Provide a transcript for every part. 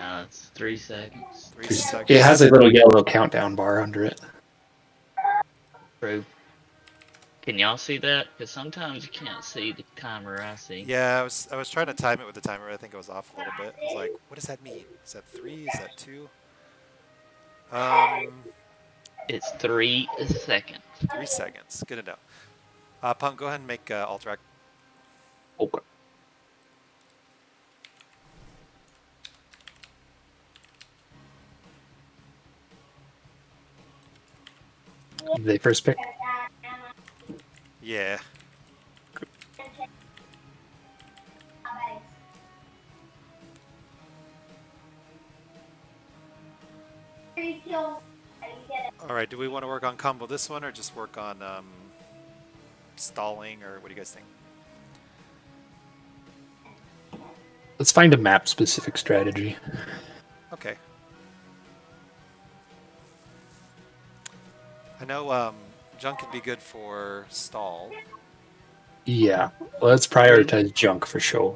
No, it's 3 seconds. 3 seconds. It has a little yellow countdown bar under it. True. Can y'all see that? Because sometimes you can't see the timer I see. Yeah, I was trying to time it with the timer. I think it was off a little bit. I was like, what does that mean? Is that 3? Is that 2? It's 3 seconds. 3 seconds. Good to know. Punk, go ahead and make Alterac. Okay. Did they first pick? Yeah. All right, do we want to work on combo this one or just work on stalling, or what do you guys think? Let's find a map-specific strategy. Okay. I know junk can be good for stall. Yeah, let's prioritize junk for sure.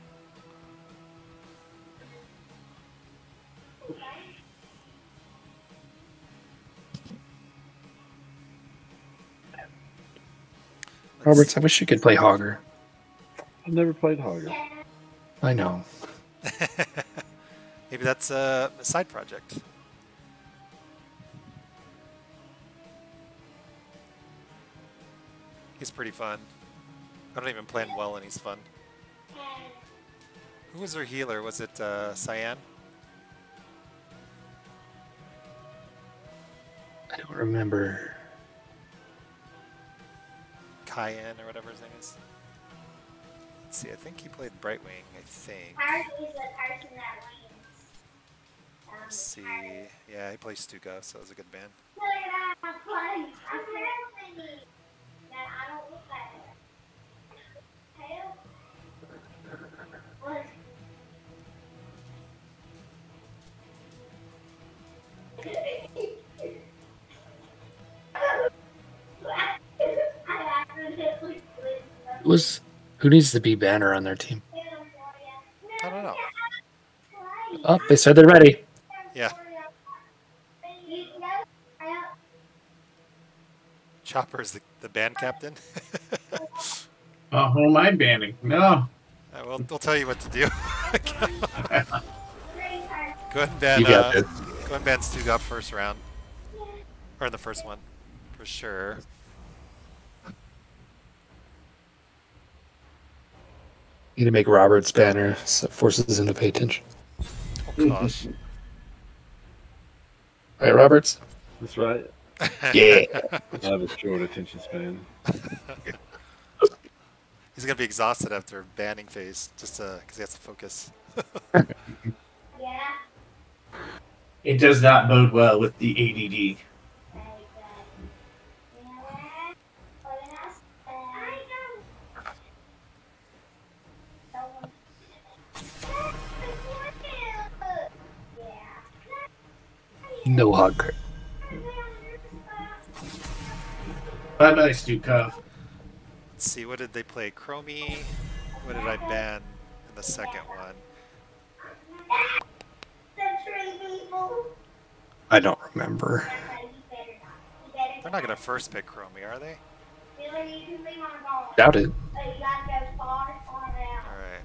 Roberts, I wish you could play Hogger. I've never played Hogger. I know. Maybe that's a side project. He's pretty fun. I don't even play him well, and he's fun. Who was their healer? Was it Cyan? I don't remember. Cayenne, or whatever his name is. Let's see, I think he played Brightwing, I think. Let's see. Yeah, he plays Stuka, so it was a good band. Who needs to be banner on their team? I don't know. Oh, they said they're ready. Yeah. Chopper is the band captain. Oh, who am I banning? No. We'll tell you what to do. Go ahead and ban. You got this. Go ahead and ban Stugop first round, or in the first one, for sure. Need to make Robert's banner so it forces him to pay attention. Oh gosh. Right, Roberts? That's right. Yeah. I have a short attention span. He's gonna be exhausted after banning phase, just because he has to focus. It does not bode well with the ADD. No hug. Bye-bye, Stu Cuff. Let's see, what did they play? Chromie? What did I ban in the second one? I don't remember. They're not gonna first pick Chromie, are they? Doubt it. Alright.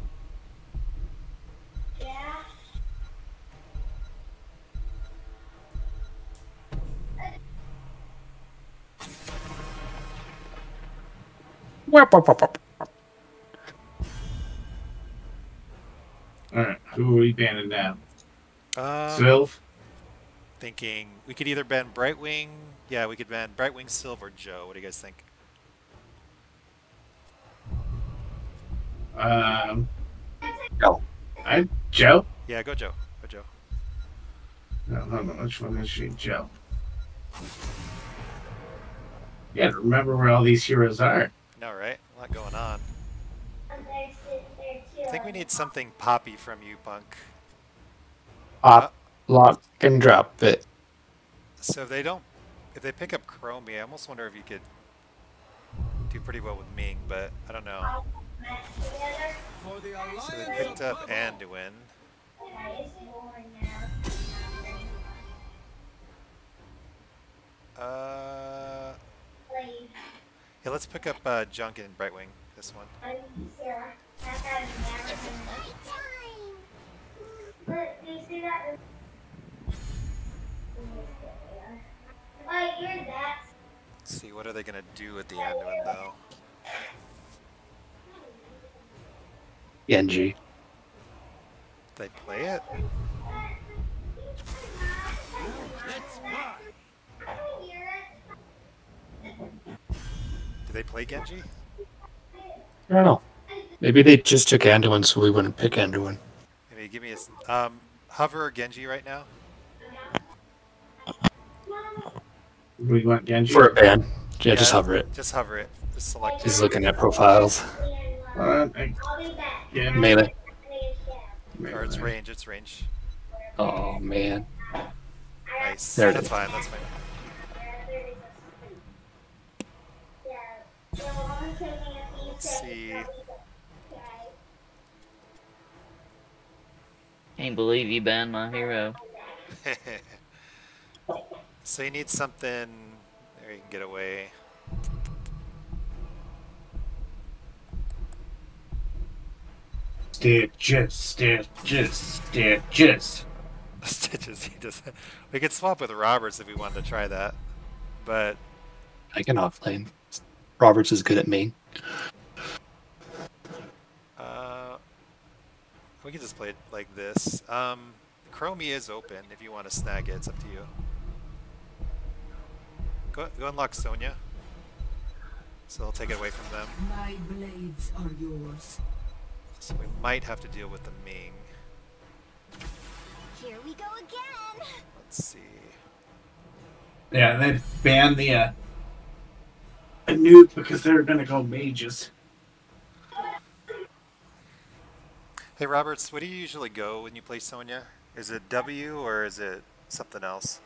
Alright, who are we banning now? Um, Sylv? Thinking we could either ban Brightwing. Yeah, we could ban Brightwing, Sylv, or Joe. What do you guys think? Go. Joe? Yeah, go Joe. Go Joe. No, hold on. Which one is she? Joe. You gotta remember where all these heroes are. No, right? A lot going on. I think we need something poppy from you, Punk. Pop, lock, and drop it. So if they pick up Chromie, I almost wonder if you could do pretty well with Ming, but I don't know. So they picked up Anduin. Yeah, let's pick up Junk and Brightwing. This one. Let's see, what are they gonna do at the Anduin though? Genji. They play it? Do they play Genji? I don't know. Maybe they just took Anduin, so we wouldn't pick Anduin. Maybe give me a hover Genji right now. We want Genji. For a ban. Yeah, just hover it. Just hover it. Just select He's it. looking at profiles. Yeah, Melee. Or it's range, it's range. Oh, man. Nice. There it That's is. fine, that's fine. Let's see. Can't believe you banned my hero. So you need something. There you can get away. Stitches. Stitches. He does. We could swap with Roberts if we wanted to try that, but I can offlane. Roberts is good at main. we could just play it like this. Chromie is open if you want to snag it. It's up to you. Go unlock Sonya. So I'll take it away from them. My blades are yours. So we might have to deal with the Ming. Here we go again. Let's see. Yeah, they banned the nuke because they're gonna go mages. Hey Roberts, what do you usually go when you play Sonya? Is it W or is it something else?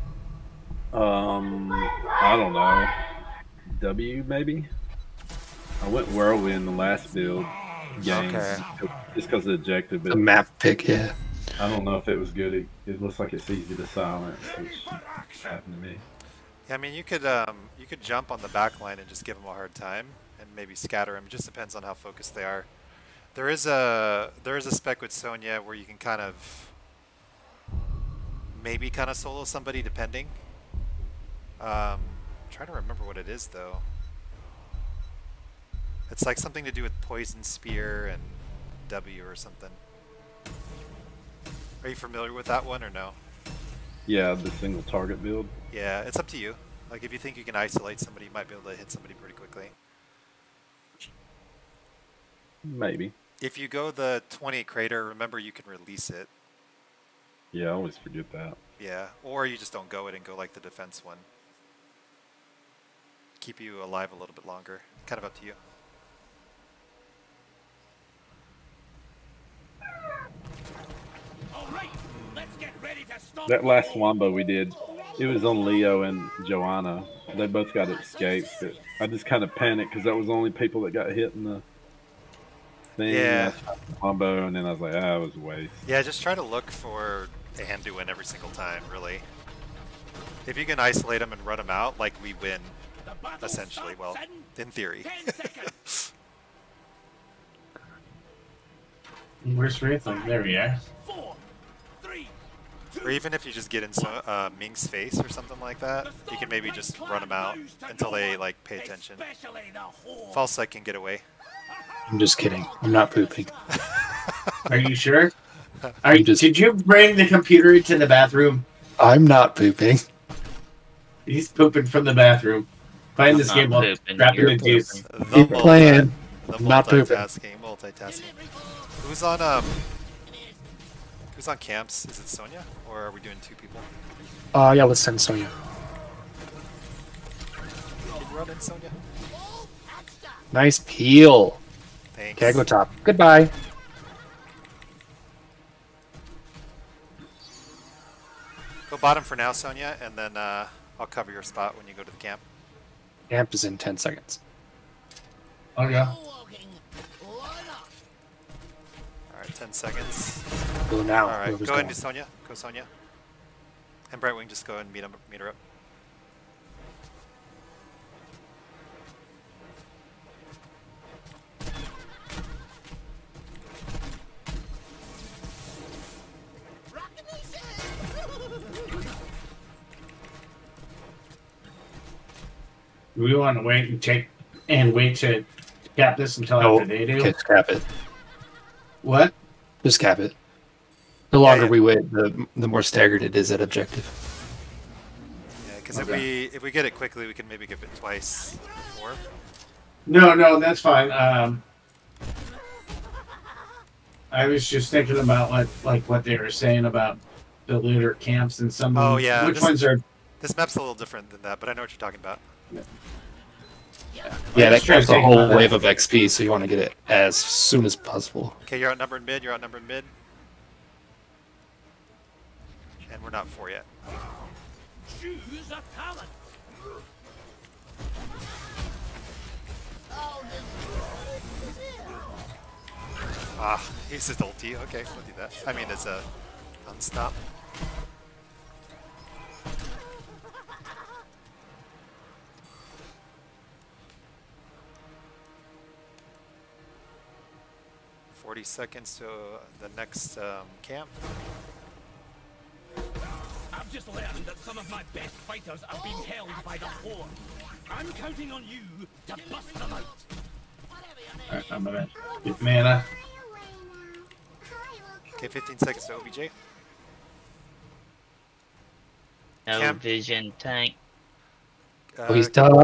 I don't know. W maybe. I went Whirlwind the last build game just because of the objective, The but map pick, yeah. I don't know if it was good. It looks like it's easy to silence, which happened to me. Yeah, I mean you could jump on the back line and just give them a hard time and maybe scatter them. It just depends on how focused they are. There is a spec with Sonya where you can kind of maybe kind of solo somebody depending. Trying to remember what it is though. It's like something to do with Poison Spear and W or something. Are you familiar with that one or no? Yeah, the single target build. Yeah, it's up to you. Like if you think you can isolate somebody, you might be able to hit somebody pretty quickly. Maybe. If you go the 20 crater, remember you can release it. Yeah, I always forget that. Yeah, or you just don't go it and go like the defense one. Keep you alive a little bit longer. Kind of up to you. That last Wombo we did, it was on Leo and Joanna. They both got escaped. But I just kind of panicked because that was the only people that got hit in the thing. Yeah. Wombo, and then I was like, it was a waste. Yeah, just try to look for Anduin every single time, really. If you can isolate them and run them out, like we win, essentially. Well, in theory. Where's Wraithling? There we are. Or even if you just get in Ming's face or something like that, you can maybe just run them out until they like pay attention. False Sight can get away. I'm just kidding. I'm not pooping. Are you sure? Did you bring the computer into the bathroom? I'm not pooping. He's pooping from the bathroom. Playing this game while grabbing the juice. Keep playing. The Not pooping. multitasking. Who's on camps? Is it Sonya, or are we doing two people? Yeah, let's send Sonya. Can you run in Sonya? Nice peel. Thanks. Okay, I go top. Goodbye. Go bottom for now, Sonya, and then I'll cover your spot when you go to the camp. Camp is in 10 seconds. Oh yeah. Alright, 10 seconds. Go now. All right, whoever's go ahead and going. do Sonya. Go Sonya. And Brightwing, just go and meet her up. Do we want to wait and wait to cap this until No, after they do? okay, just cap it. What? Just cap it. The longer yeah. we wait, the more staggered it is at objective. Yeah, because Okay. if we get it quickly, we can maybe give it twice before. No, that's fine. I was just thinking about what they were saying about the later camps and some. Oh, yeah, Which this- ones are? This map's a little different than that, but I know what you're talking about. Yeah, I'm that just trying gives to a think whole about wave of XP, so you want to get it as soon as possible. Okay, you're outnumbered mid. And we're not 4 yet. Ah, he's his ulti. Okay, we'll do that. I mean, it's a unstop. Seconds to the next camp. I've just learned that some of my best fighters are being held by the Horde. I'm counting on you to bust them out. Alright, I'm gonna get mana. Okay, 15 seconds to OBJ. No Camp. vision tank. Oh, he's done.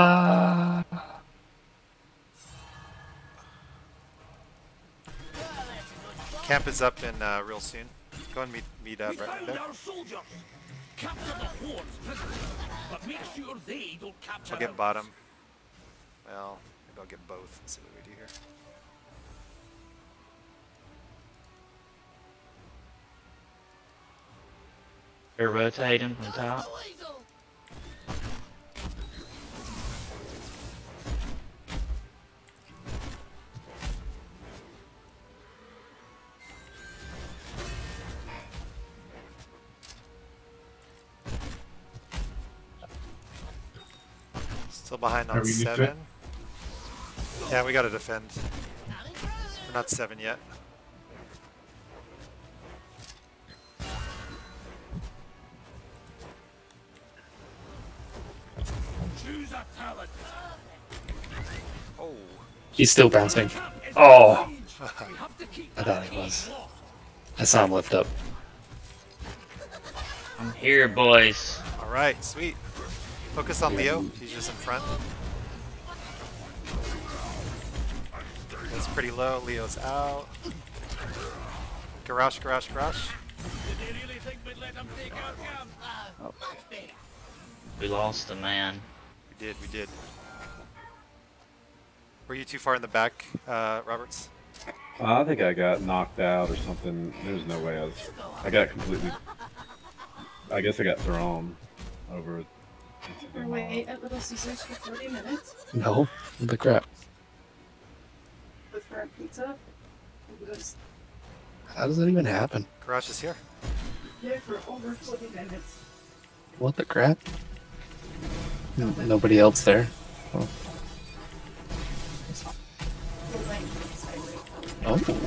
Camp is up in real soon. Go and meet We Brett found there. our soldiers. Capture the Horde's prisoners, but make sure they don't capture I'll get ours. bottom. Well, maybe I'll get both. Let's see what we do here. They're rotating from top. Still behind Are on we 7. Yeah, we gotta defend. We're not 7 yet. Choose a talent. Oh, He's still bouncing. Oh, We have to keep I that thought he was. locked. I saw him lift up. I'm here, boys. all right, sweet. Focus on Leo. He's just in front. That's pretty low. Leo's out. Garage. Did they really think we'd let them take our camp? We lost a man. We did. Were you too far in the back, Roberts? I think I got knocked out or something. There's no way I got completely. I guess I got thrown over. into the Or wait at Little Caesars for 40 minutes No, the crap. with our pizza. It was How does that even happen? Garage is here. there for over 40 minutes. What the crap? Nobody else there. Oh. The lane inside right now. Oh.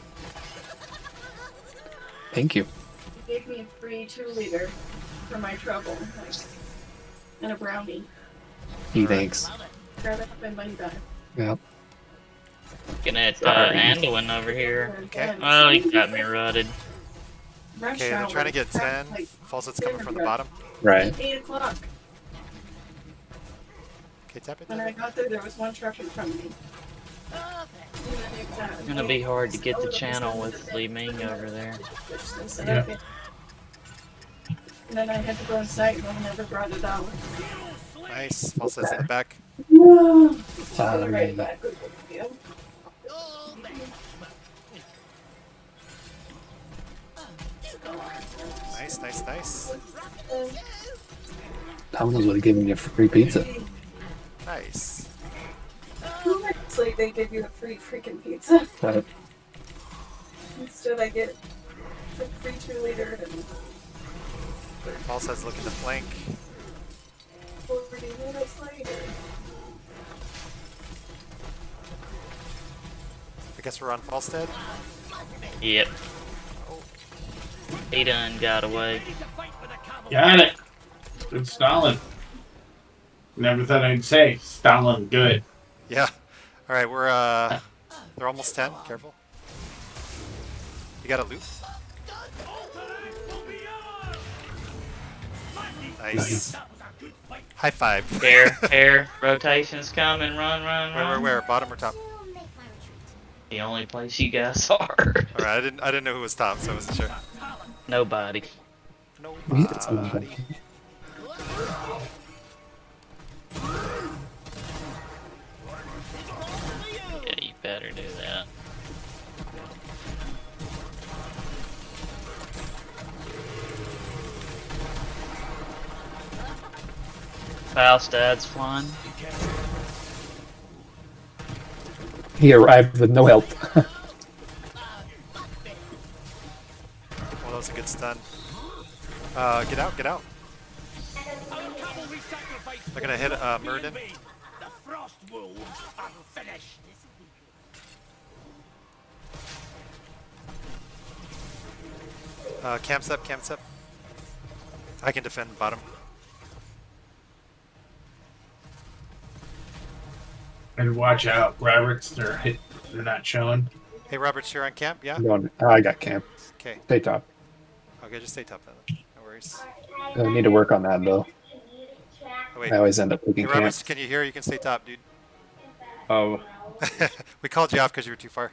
Thank you. He gave me a free 2-liter for my trouble, like, and a brownie. He thanks. Grab it my money back. Yep. Looking at Sorry. Anduin over here. Okay. Oh, he got me rutted. Rush Okay, they're hour, trying to get 10. like, Faucet's coming from the bottom. Right. 8 o'clock. Okay, tap it. When I got there was one truck in front of me. It's gonna be hard to get the channel with Li Ming over there. Yeah. And then I had to go inside and I never brought it out. Nice. Faucet's in the back. Right Fine. back with the video. Nice. Domino's would have given me a free pizza. Nice. It's like they give you a free freaking pizza. Right. Instead, I get the free cheerleader and Falstead's looking to flank. 40 minutes later. I guess we're on Falstead. Yep. He done got away. Got it. Good Stalin. Never thought I'd say Stalin good. Yeah. All right, we're they're almost 10. Careful. You got a loop. Nice. High five. Air, rotations coming, run. Where? Bottom or top? The only place you guys are. All right, I didn't know who was top, so I wasn't sure. Nobody. Nobody. Yeah, you better do that. Falstad's flying. He arrived with no help. Well, that was a good stun. Get out, get out. They're gonna hit Murden. The frost wolves are finished. Camps up. I can defend bottom. And watch out, Roberts. They're not showing. Hey, Roberts, you're on camp, yeah? I'm going, I got camp. Okay. Stay top. Okay, just stay top then. No worries. I need to work on that though. Oh, wait. I always end up Hey, taking Roberts, camp. can you hear? You can stay top, dude. Oh, We called you off because you were too far.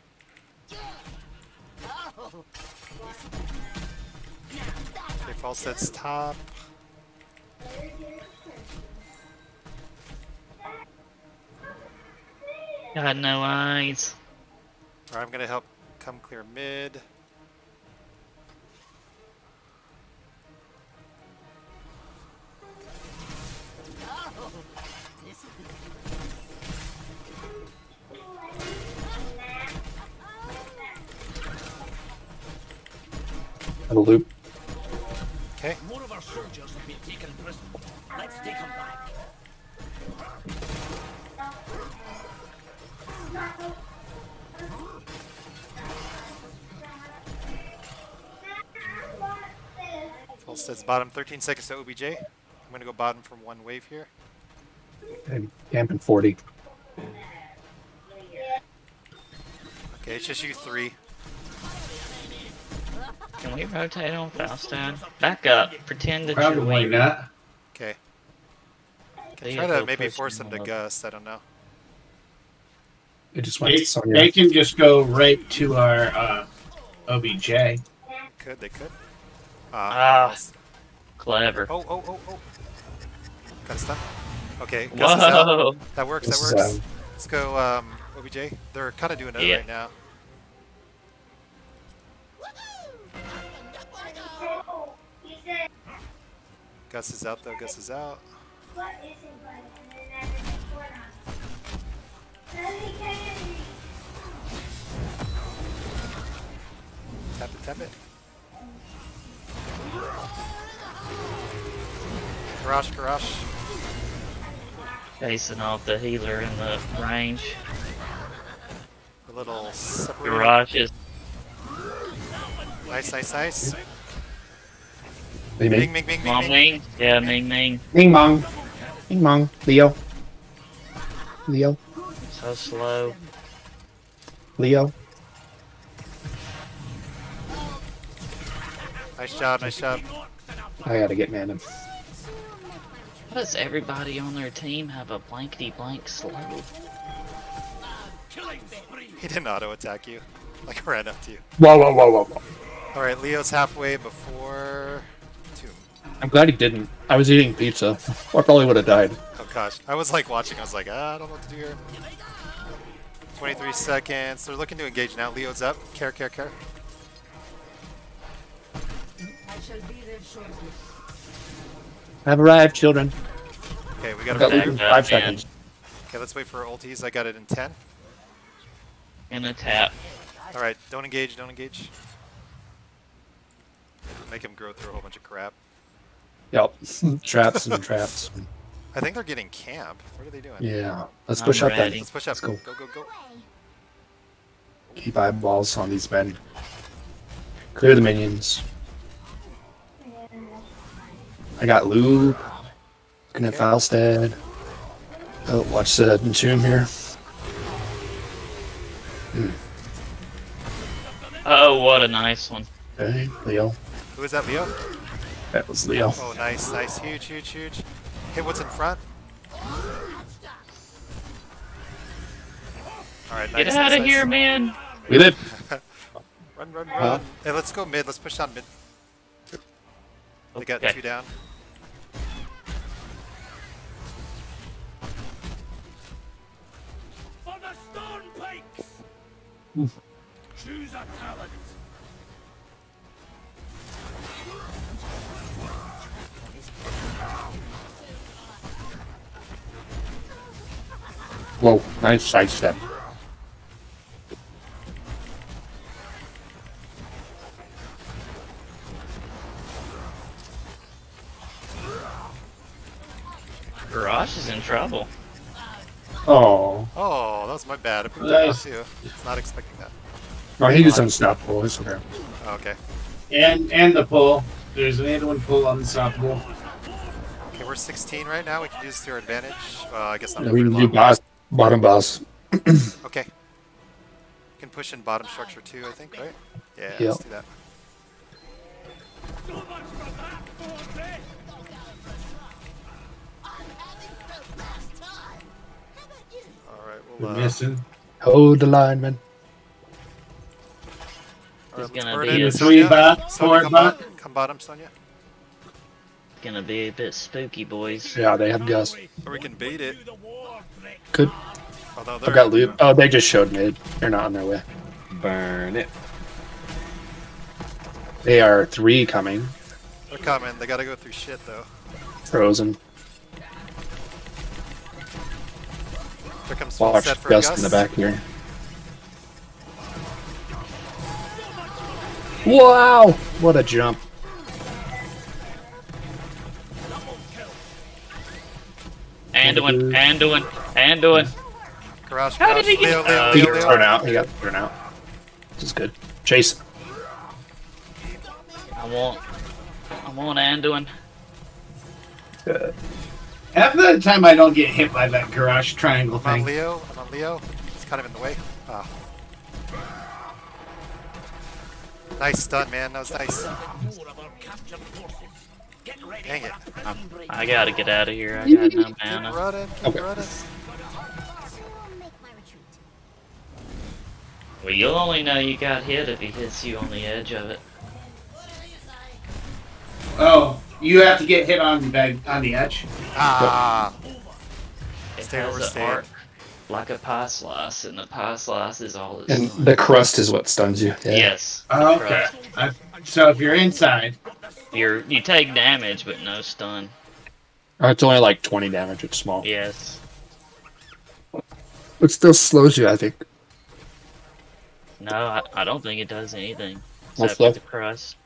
Okay, Falstead's top. Got no eyes. Alright, I'm gonna help come clear mid. Have a loop. Okay. More of our soldiers have been taken prisoner. Let's take them back. Falstead's bottom. 13 seconds to OBJ. I'm gonna go bottom from one wave here. I'm camping 40. Okay, it's just you three. Can we rotate on Falstad? Back up. Pretend that you're Probably waving. not. Okay. See Try if to they'll maybe push force them to up. gust. I don't know. It just went to They Sonya. can just go right to our OBJ. They could. Ah. Nice. Clever. Oh. Got a stun. Okay, Gus is out. Whoa! That works, This that is, works. Let's go, OBJ. They're kind of doing it Yeah. right now. Gus is out, though. Gus is out. Tap it. Garage. Chasing off the healer in the range. A little separated. Garage is Nice. Ming Ming, Ming. Ming. Mong Ming. Yeah, Ming. Ming Mong. Leo. So slow. Leo. Nice job. I gotta get Manon. Why does everybody on their team have a blankety-blank slow? He didn't auto attack you. Like ran up to you. Whoa. Alright, Leo's halfway before Tomb. I'm glad he didn't. I was eating pizza. I probably would have died. Oh gosh. I was like watching, I was like, I don't know what to do here. 23 seconds. They're looking to engage now. Leo's up. Care. I shall be there shortly. I've arrived, children. Okay, we got I've got a loop in 5 seconds. Okay, let's wait for ultis. I got it in 10. In a tap. Alright, don't engage, don't engage. Make him grow through a whole bunch of crap. Yep. Traps and traps. I think they're getting camp. What are they doing? Yeah. Let's I'm push up ready. then. Let's push up. Let's go. Go, go, go. Keep eyeballs on these men. Clear the minions. I got Loop. Looking at Falstad. Oh, watch the Entomb here. Oh, what a nice one. Okay, Leo. Who is that, Leo? That was Leo. Oh, nice, nice. Huge, huge, huge. Hit what's in front. Alright, nice. Get out nice, of nice. here, man. We live. Run, run, run. Hey, let's go mid. Let's push down mid. They got Okay. 2 down. For the stone pikes! Choose a talent. Whoa, nice sidestep. Garage is in trouble. Oh. Oh, that was my bad. I picked that Nice. up too. Not expecting that. Oh, he was unstoppable. It's okay. Oh, okay. And the pull. There's an Anduin pull unstoppable. Okay, we're 16 right now. We can use this to our advantage. I guess not Yeah, we very can do long. boss, bottom boss. Okay. We can push in bottom structure too, I think, right? Yeah, Yep. let's do that. So much for that, Forte! Alright, We're we'll missing. Hold the line, man. alright, It's let's gonna burn be in. a three Sonya. bot, Sonya, four come bot. Come bottom, Sonya. Gonna be a bit spooky, boys. Yeah, they have Gus. Or we can bait it. Do the war, Brick. Good. Although I they're got Loop. Oh, they just showed mid. They're not on their way. Burn it. They are 3 coming. they're coming. They gotta go through shit though. Frozen. Here comes full Watch set for Gus Gus. in the back here. Wow! What a jump. Anduin, Anduin, Anduin. Garage, How did garage. he get- Leo, Leo, He Leo, got thrown Leo. out. He got thrown out. This is good. Chase. I want Anduin. Half of the time I don't get hit by that garage triangle I'm on thing. Leo. I'm on Leo. He's kind of in the way. Ah. Nice stun, man. That was nice. More of our captured forces. Get ready Dang for it. a pressing break. I gotta get out of here. I got no Keep mana. running. Keep Okay. running. Well, you'll only know you got hit if he hits you on the edge of it. Oh, you have to get hit on the edge. Ah. It Stay where has we're an staying. arc like a pie slice, and the pie slice is all it's And the crust is what stuns you. Yeah. Yes. Oh, the okay. crust. So if you're inside, You take damage, but no stun. It's only like 20 damage. It's small. Yes. It still slows you, I think. No, I don't think it does anything. Well, Except slow. with the crust.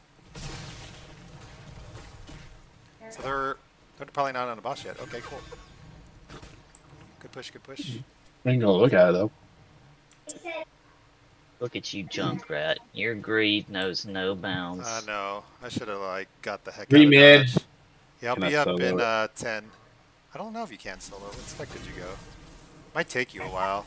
So they're probably not on a boss yet. Okay, cool. Good push. Good push. I ain't gonna look at it though. Look at you, Junkrat. Your greed knows no bounds. No, I should have like got the heck out Remid. of Dodge. Yeah, I'll Can I be up solo in it? 10. I don't know if you can solo. What spec did you go? Might take you a while.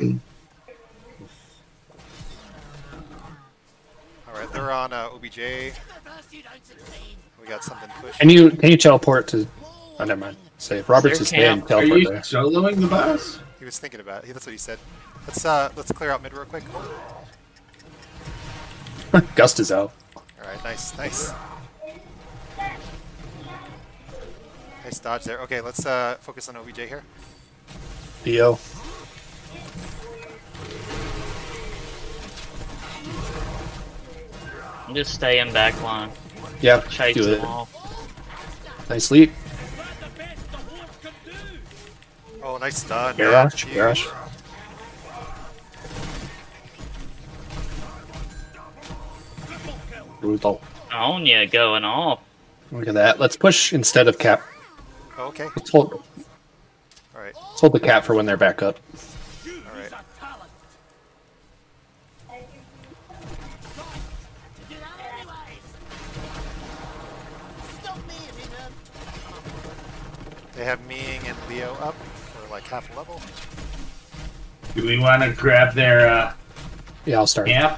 Alright, they're on OBJ. We got something pushed. Can you teleport to? Oh, never mind. Say if Roberts Their is dead, camp. are teleport you there. soloing the boss? He was thinking about it. That's what he said. Let's clear out mid real quick. Gust is out. Alright, nice, nice. Nice dodge there. Okay, let's focus on OBJ here. Theo. Just stay in back line. Yeah, Chase do it. them all. Nice leap. That's the best the horse can do. Oh, nice stun. Garage. man. Garage. Brutal. Anya going off. Look at that. Let's push instead of cap. Oh, okay. Let's hold Alright. the cap for when they're back up. Alright. They have Ming and Leo up for like half a level. Do we want to grab their Yeah, I'll start. camp?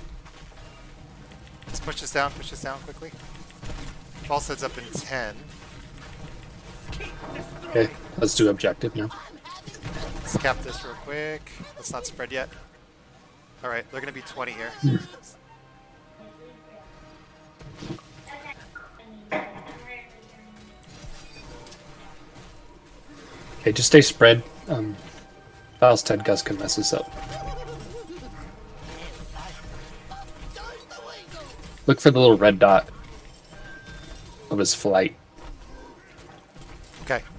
Let's push this down quickly. False head's up in 10. Okay, let's do objective now. Let's cap this real quick. Let's not spread yet. Alright, they're gonna be 20 here. Okay, just stay spread. Files Ted Gus can mess us up. Look for the little red dot of his flight. Okay.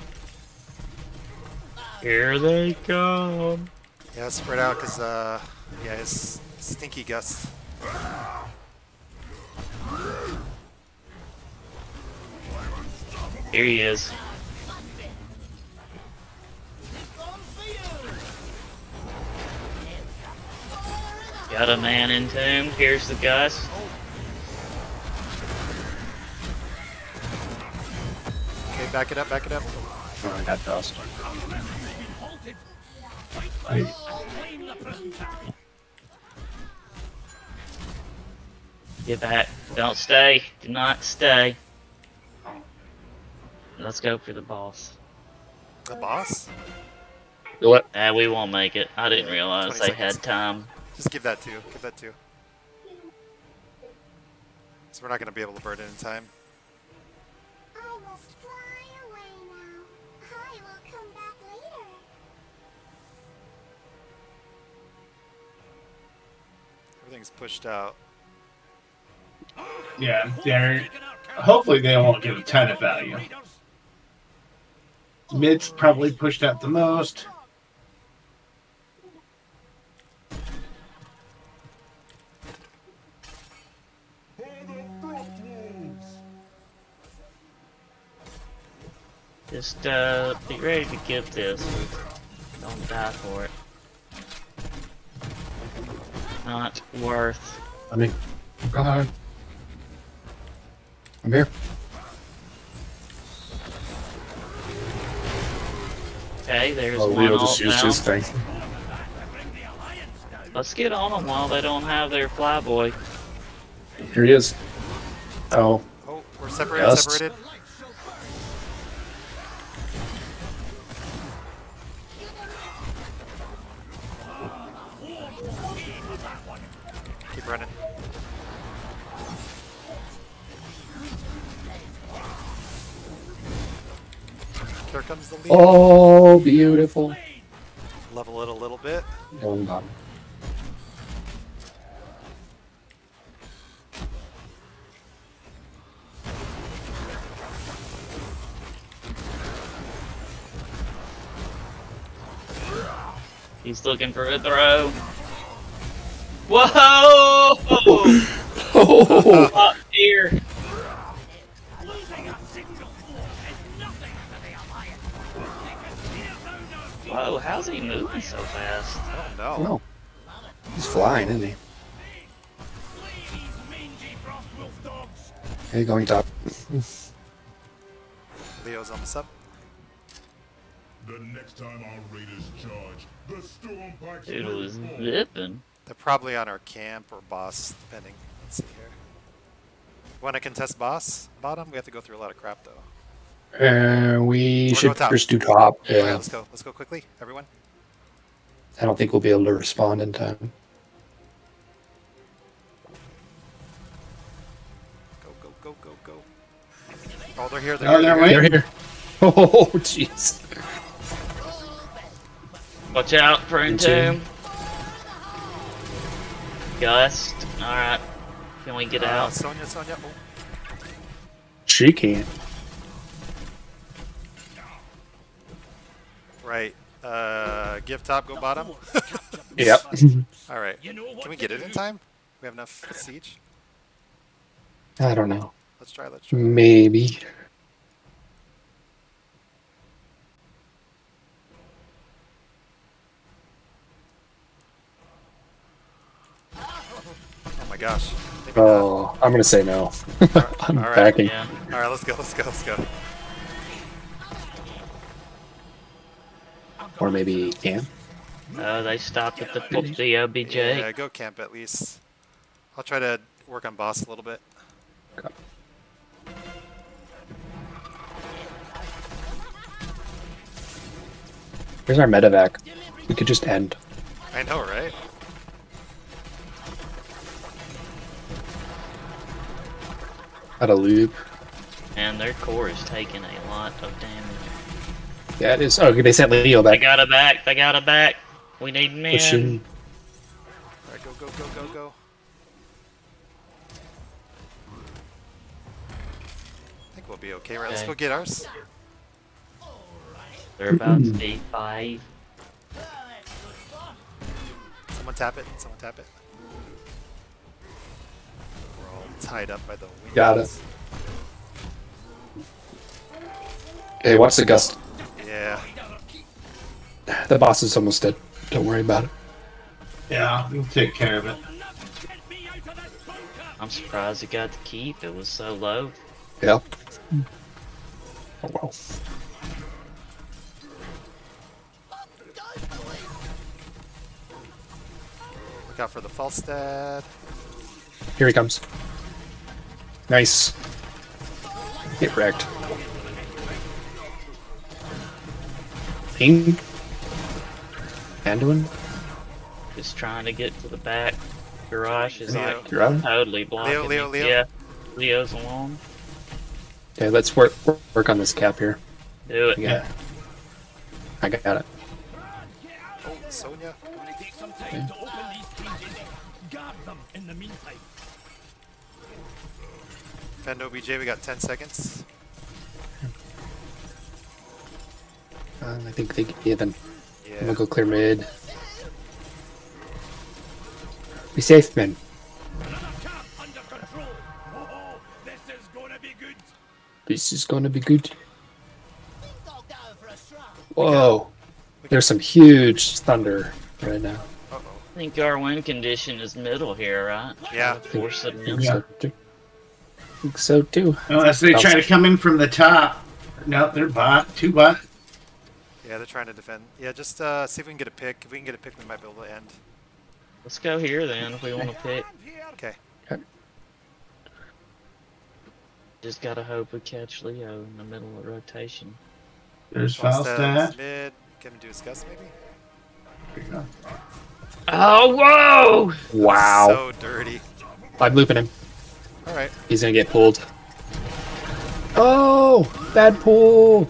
Here they come. Yeah, let's spread out because, yeah, his stinky Gus. Here he is. Got a man in tomb. Here's the Gus. Okay, back it up, back it up. Oh, I got dust. Get back. Don't stay. Do not stay. Let's go for the boss. The boss? What? We won't make it. I didn't realize 20 they had seconds. time. Just give that 2. Give that 2. So we're not gonna be able to burn it in time. I must fly away now. I will come back later. Everything's pushed out. Yeah, they're. Hopefully, they won't get a ton of value. Mid's probably pushed out the most. Just be ready to give this. Don't die for it. Not worth. I mean, come on. I'm here. Okay, there's Oh, one Leo alt just used now. his thing. Let's get on them while they don't have their flyboy. Here he is. Oh, Oh, we're separated, Gus. separated. Keep running. Here comes the lead. oh, beautiful. Level it a little bit. Going bottom. He's looking for a throw. Whoa! Oh, Up here. Whoa, how's he moving so fast? Oh no. no. He's flying, isn't he? Hey, going top. Leo's almost up. The next time our raiders charge, the storm pikes Dude will was fall. zipping. They're probably on our camp or boss, depending. Let's see here. Want to contest boss bottom? We have to go through a lot of crap though. We Or should go top. first do top. Alright, Yeah. let's go. Let's go quickly, everyone. I don't think we'll be able to respond in time. Go, go, go, go, go. Oh, they're here. Oh, they're They're waiting. here. Oh, jeez. Watch out for Entomb. Entomb. Gust. Alright. Can we get out? Sonya, Sonya. Oh. She can't. Right. Give top, go bottom. Yep. Alright. Can we get it in time? We have enough siege? I don't know. Let's try. Maybe. Oh my gosh. Maybe not. Oh, I'm gonna say no. I'm All right. backing. Yeah. All right, let's go. Or maybe camp. Oh, they stopped at the OBJ. Yeah, go camp at least. I'll try to work on boss a little bit. Okay. Here's our medevac. We could just end. I know, right? Out of loop. And their core is taking a lot of damage. Yeah, it is. Oh, they sent Leo They back. got it back. They got it back. We need men. Pushing. All right, go. I think we'll be okay, right? Let's Okay. go get ours. They're about to be 5. Someone tap it. We're all tied up by the windows. Got it. Okay, watch the gust. Yeah. The boss is almost dead. Don't worry about it. Yeah, we'll take care of it. I'm surprised it got the keep. It was so low. Yeah. Oh well. Look out for the Falstad. Here he comes. Nice. Get wrecked. Ping. Anduin. Just trying to get to the back. Garage is Leo. like You're on? totally blocking. Leo. me. Yeah. Leo's alone. Okay, let's work on this cap here. Do it. Yeah. I got it. Oh, Sonya. Only take some time to open these cages. Guard them in the meantime. Fend OBJ, we got 10 seconds. I think they get then. Yeah. We'll go clear mid. Be safe, man. Another camp under control. Oh, this is gonna be good. This is gonna be good. Whoa. There's some huge thunder right now. Uh-oh. I think our win condition is middle here, right? Yeah. Force it in. Yeah. I think so too. Unless they try to come in from the top. No, they're two bot. Yeah, they're trying to defend. Yeah, just see if we can get a pick. If we can get a pick, we might be able to end. Let's go here then if we want to pick. Okay. Just gotta hope we catch Leo in the middle of rotation. There's Falstad's Falstad. mid. Get him to his gust, maybe? Oh, whoa! Wow. So dirty. I'm looping him. Alright. He's gonna get pulled. Oh! Bad pull!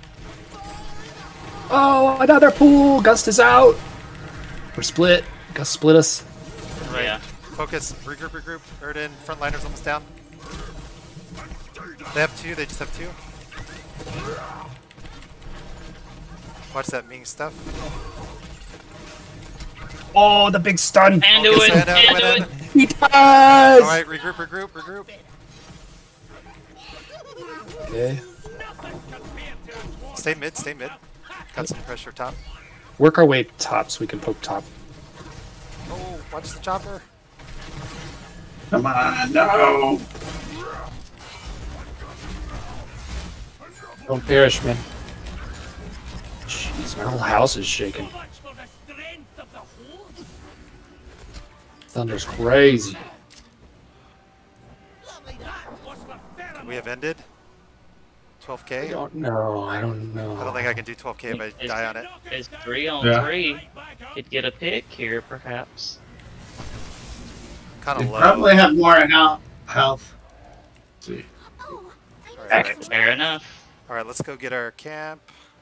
Oh, another pull! Gust is out! We're split. Gust split us. Right. Yeah. Focus. Regroup. Erden, frontliner's almost down. They have 2. They just have 2. Watch that Ming stuff. Oh, the big stun! And do Focus, it! Anna, And went do in. it! He does! Alright, regroup. Okay. Stay mid. Got some pressure top. Work our way top so we can poke top. Oh, watch the chopper. Come on, no! Don't perish, man. Jeez, my whole house is shaking. So much for the strength of the horde. Thunder's crazy. Could we have ended? 12k? I don't know. I don't think I can do 12k if I It's- die on it. It's 3 on Yeah. 3. Could get a pick here, perhaps. Kind They of low. probably have more health. Let's see. Alright, Fair enough. Alright, let's go get our camp.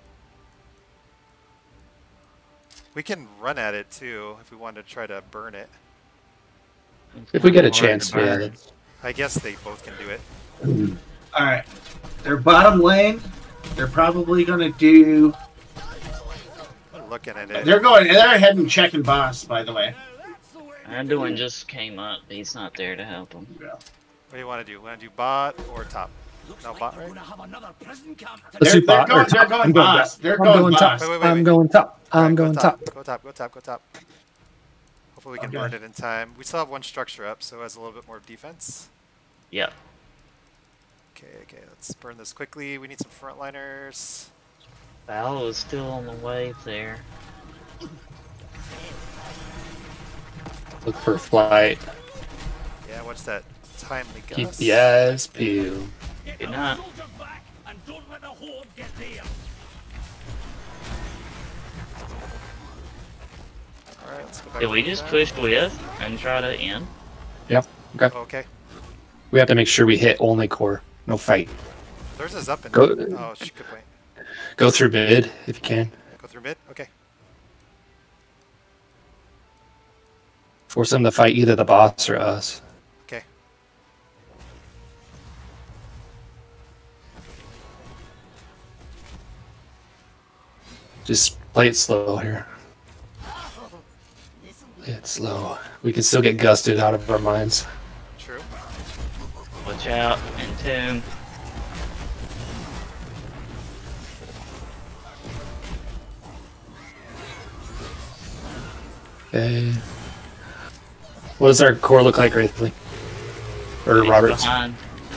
We can run at it too if we wanted to try to burn it. If we get a Hard to chance, yeah. burn. That's... I guess they both can do it. Alright. Their bottom lane, they're probably gonna do. Looking at it. They're ahead and checking boss, by the way. Anduin just came up. He's not there to help him. Yeah. What do you want to do? Want to do bot or top? Looks No, like bot, we're right? gonna have another prison camp Let's They're, do they're bot. going, or they're top. going I'm going boss. top. They're I'm going going top. boss. Wait. I'm going top. I'm Alright, going go top. Go top. Go top. Go top. Hopefully we can Okay. burn it in time. We still have one structure up, so it has a little bit more defense. Yep. Okay. Let's burn this quickly. We need some frontliners. Val is still on the way there. Look for flight. Yeah, what's that? Timely Keep gust. the eyes peeled. Get Good our night. soldiers back and don't let the horde get there. Alright, let's go back. Did we to just that. push with and try to end? Yep. Okay. Okay. We have to make sure we hit only core. No fight. Theirs is up and Go- Oh, good point. Go through mid if you can. Go through mid? Okay. Force them to fight either the boss or us. Okay. Just play it slow here. Play it slow. We can still get gusted out of our minds. True. Watch out, Entomb. Okay. What does our core look like, Wraithley? Or He's Roberts? behind.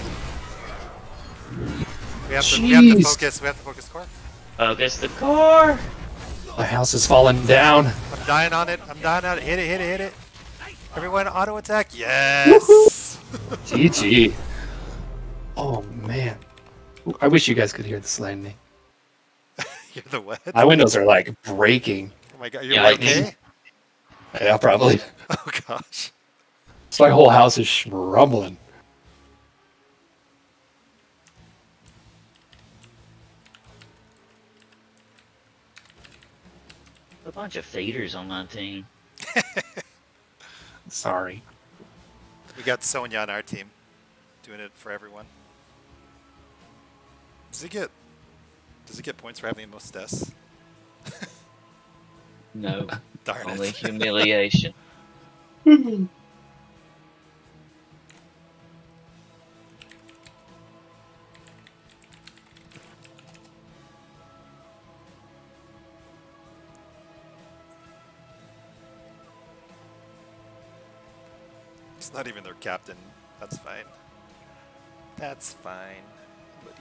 We have to Jeez. focus. We have to focus core. Focus the core. My house is falling down. I'm dying on it. Hit it. Everyone, auto attack. Yes. GG. Oh man. I wish you guys could hear this lightning. You're the what? My windows are like breaking. Oh my god, you're Yeah, okay? Yeah, probably. Oh gosh. So my whole house is rumbling. A bunch of feeders on my team. Sorry. We got Sonya on our team, doing it for everyone. Does he get points for having the most deaths? No, Darn only it. humiliation. It's not even their captain. That's fine. That's fine, buddy.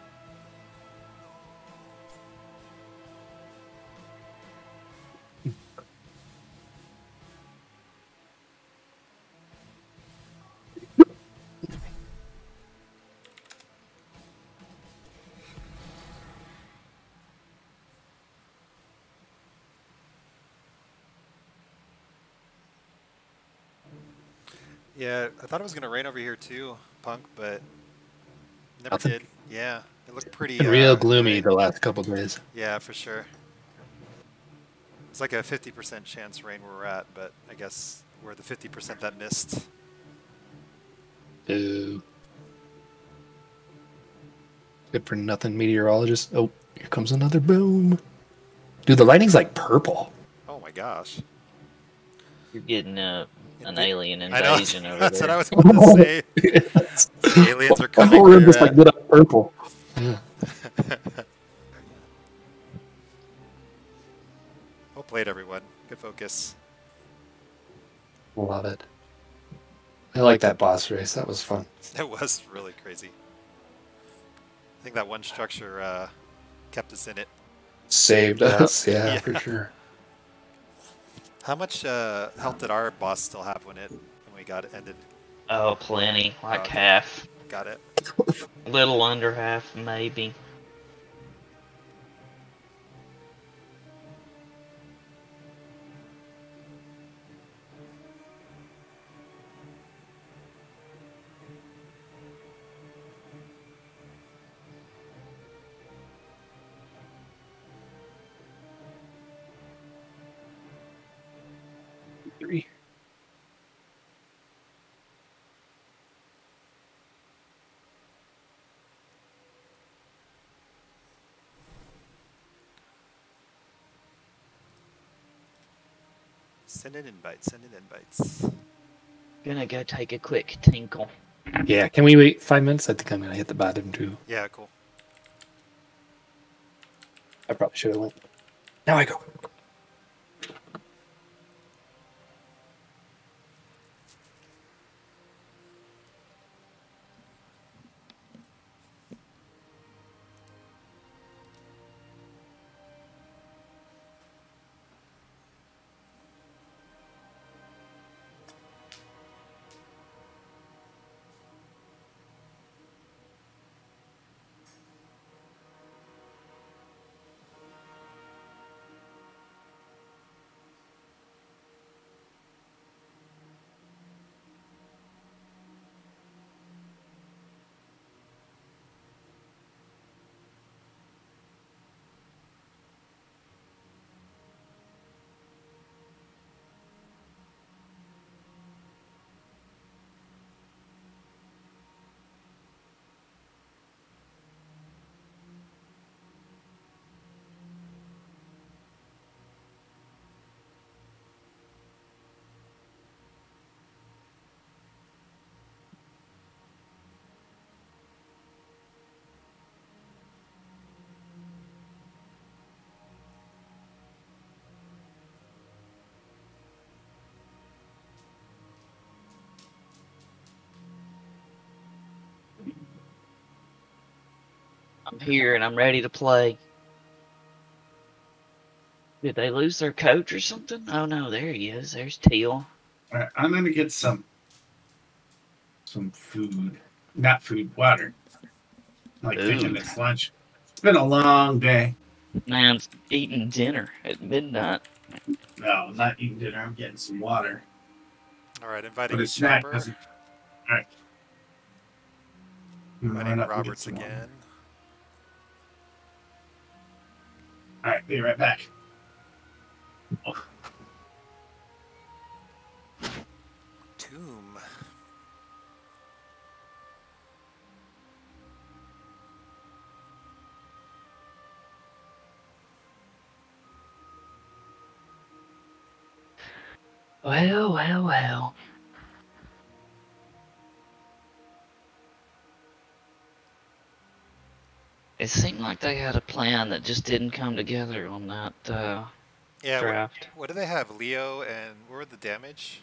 Yeah, I thought it was gonna rain over here too, Punk, but never Nothing. did. Yeah, it looked pretty. Been real gloomy the last couple days. Yeah, for sure. It's like a 50% chance rain where we're at, but I guess we're the 50% that missed. Boo. Good for nothing meteorologist. Oh, here comes another boom. Dude, the lightning's like purple. Oh my gosh. You're getting an alien I know, invasion over that's there. what I was going to say. The aliens are My coming. whole where room you're just like at. lit up purple. Yeah. Well played, everyone. Good focus. Love it. I like that boss race. That was fun. It was really crazy. I think that one structure kept us in it. Saved us. Yeah, Yeah. for sure. How much health did our boss still have when we got it ended? Oh, plenty. Like Okay. half. Got it. A little under half, maybe. Three. Send in invites. Send in invites. Gonna go take a quick tinkle. Yeah, can we wait 5 minutes? I think I'm gonna hit the bottom too. Yeah, cool. I probably should have went. Now I go. I'm here and I'm ready to play. Did they lose their coach or something? Oh no, there he is. There's Teal. All right, I'm gonna get some food, not food, water. I'm like thinking it's lunch. It's been a long day. Man's eating dinner at midnight. No, I'm not eating dinner. I'm getting some water. All right, inviting But a snack Chopper. doesn't. All right. Inviting Run up and get Roberts some water. again. All right, be right back. Oh. Tomb. Well, well, well. It seemed like they had a plan that just didn't come together on that Yeah, draft. what do they have? Leo and what were the damage?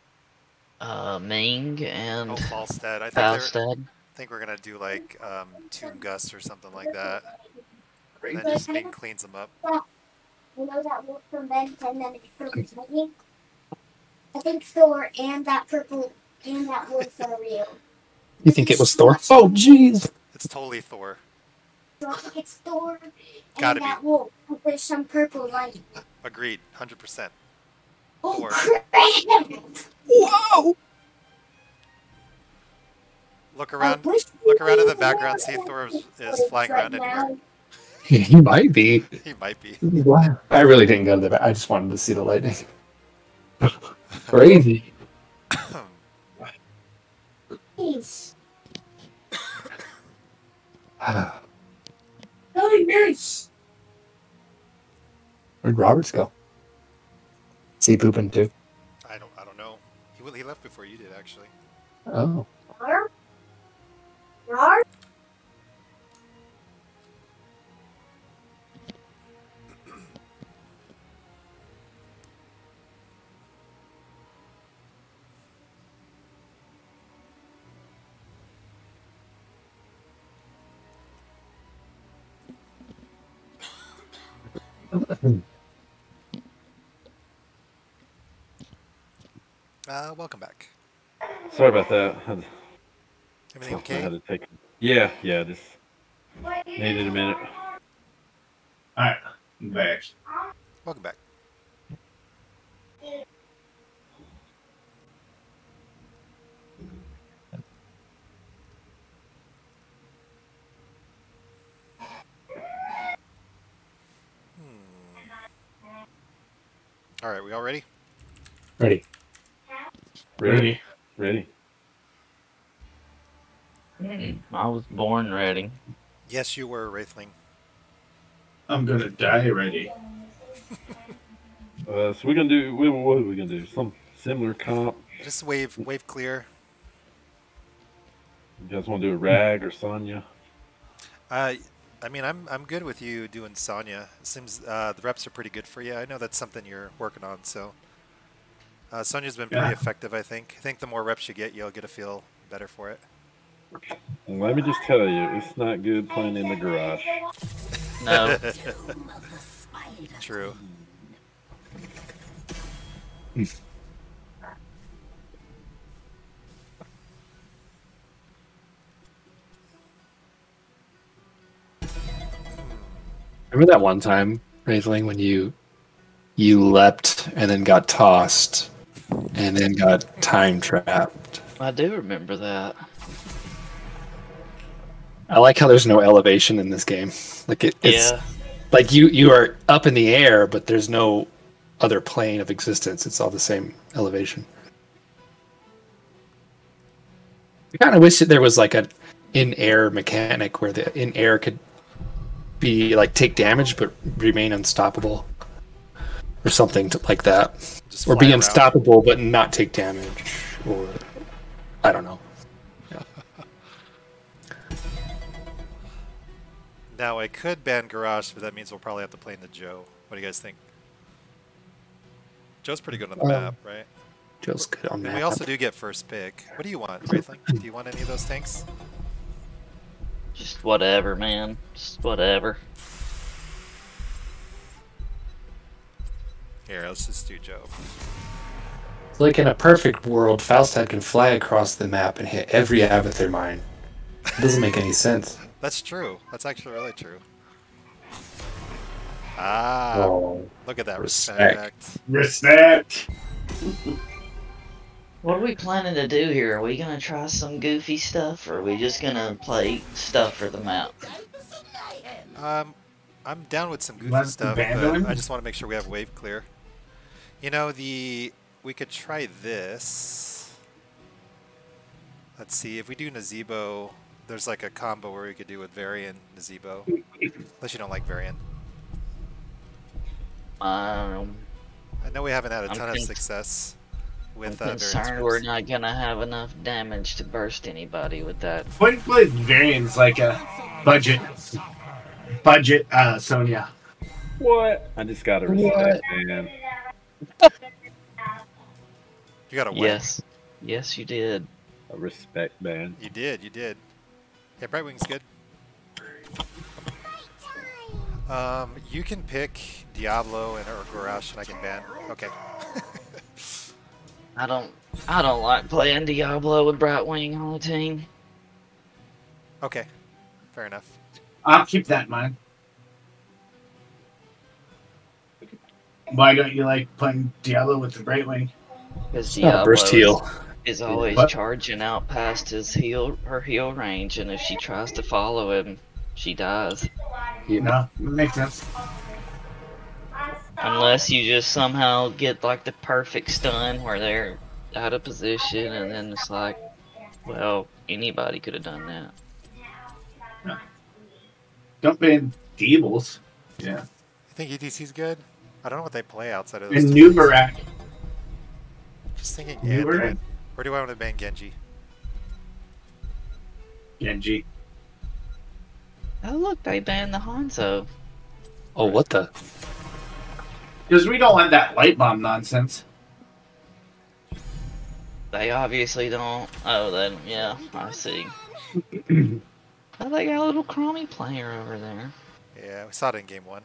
Ming and Falstad. Falstad. I think we're gonna do like Tomb Gust or something like that. And then just Ming cleans them up. You know that wolf from Ben 10 that it's lightning? I think Thor and that purple and that wolf are real. You think it was Thor? Oh, jeez. It's totally Thor. So I think it's Thor and Gotta that be. wolf. But there's some purple light. Agreed, 100%. Oh, Thor. crap! Whoa! Look around. Look around in the background. See if Thor is flying around anywhere. He might be. He might be. Wow. I really didn't go to the back. I just wanted to see the lightning. Crazy. Please. Very nice. Where'd Roberts go? Is he pooping too? I don't know. He left before you did, actually. Oh. Rar? Rar? Welcome back. Sorry about that. Everything I okay? had to take. Yeah, just needed a minute. All right, I'm back. Welcome back. All right, we all ready? Ready. Ready. I was born ready. Yes, you were, Wraithling. I'm gonna die ready. So we're gonna do. What are we gonna do? Some similar comp. Just wave clear. You guys want to do a Rag or Sonya? I mean, I'm good with you doing Sonya. It seems the reps are pretty good for you. I know that's something you're working on. So Sonya's been pretty effective, I think. I think the more reps you get, you'll get a feel better for it. And let me just tell you, it's not good playing in the garage. No. True. Remember that one time, Wraithling, when you leapt and then got tossed and then got time trapped? I do remember that. I like how there's no elevation in this game. Like it's like you are up in the air, but there's no other plane of existence. It's all the same elevation. I kind of wish that there was like an in-air mechanic where the in-air could be like take damage but remain unstoppable, or something like that, or be unstoppable but not take damage, or I don't know. Yeah. Now I could ban Garage, but that means we'll probably have to play in the Joe. What do you guys think? Joe's pretty good on the map, right? Joe's good on map. map. We also do get first pick. What do you want, Wraithling? Do you want any of those tanks? Just whatever, man. Just whatever. Here, let's just do Joe. Like in a perfect world, Falstad can fly across the map and hit every Abathur mine. It doesn't make any sense. That's true. That's actually really true. Ah, look at that respect. Respect. What are we planning to do here? Are we gonna try some goofy stuff, or are we just gonna play stuff for the map? I'm down with some goofy stuff, but I just want to make sure we have wave clear. You know, we could try this. Let's see, if we do Nazeebo, there's like a combo where we could do with Varian Nazeebo. Unless you don't like Varian. I know we haven't had a ton of success with I'm concerned we're not gonna have enough damage to burst anybody with that. Point blank Varian's like a budget Sonya. What? I just got a respect, man. You got a what? Yes. Yes, you did. A respect ban. You did. Yeah, Brightwing's good. You can pick Diablo or Garrosh, and I can ban. Okay. I don't like playing Diablo with Brightwing on the team. Okay. Fair enough. I'll keep that in mind. Why don't you like playing Diablo with the Brightwing? Because Diablo burst heal is always charging out past her heal range, and if she tries to follow him, she dies. Yeah. No, makes sense. Unless you just somehow get like the perfect stun where they're out of position, and then it's like, well, anybody could have done that. No. Don't ban Deebles. Yeah. You think EDC's good? I don't know what they play outside of those. And Nubarak. Just thinking Anduin. Or do I want to ban Genji? Genji. Oh look, they banned the Hanzo. Oh, what the? Because we don't want that light bomb nonsense. They obviously don't. Oh, then yeah, I see. Oh, they got a little crummy player over there. Yeah, we saw it in game 1.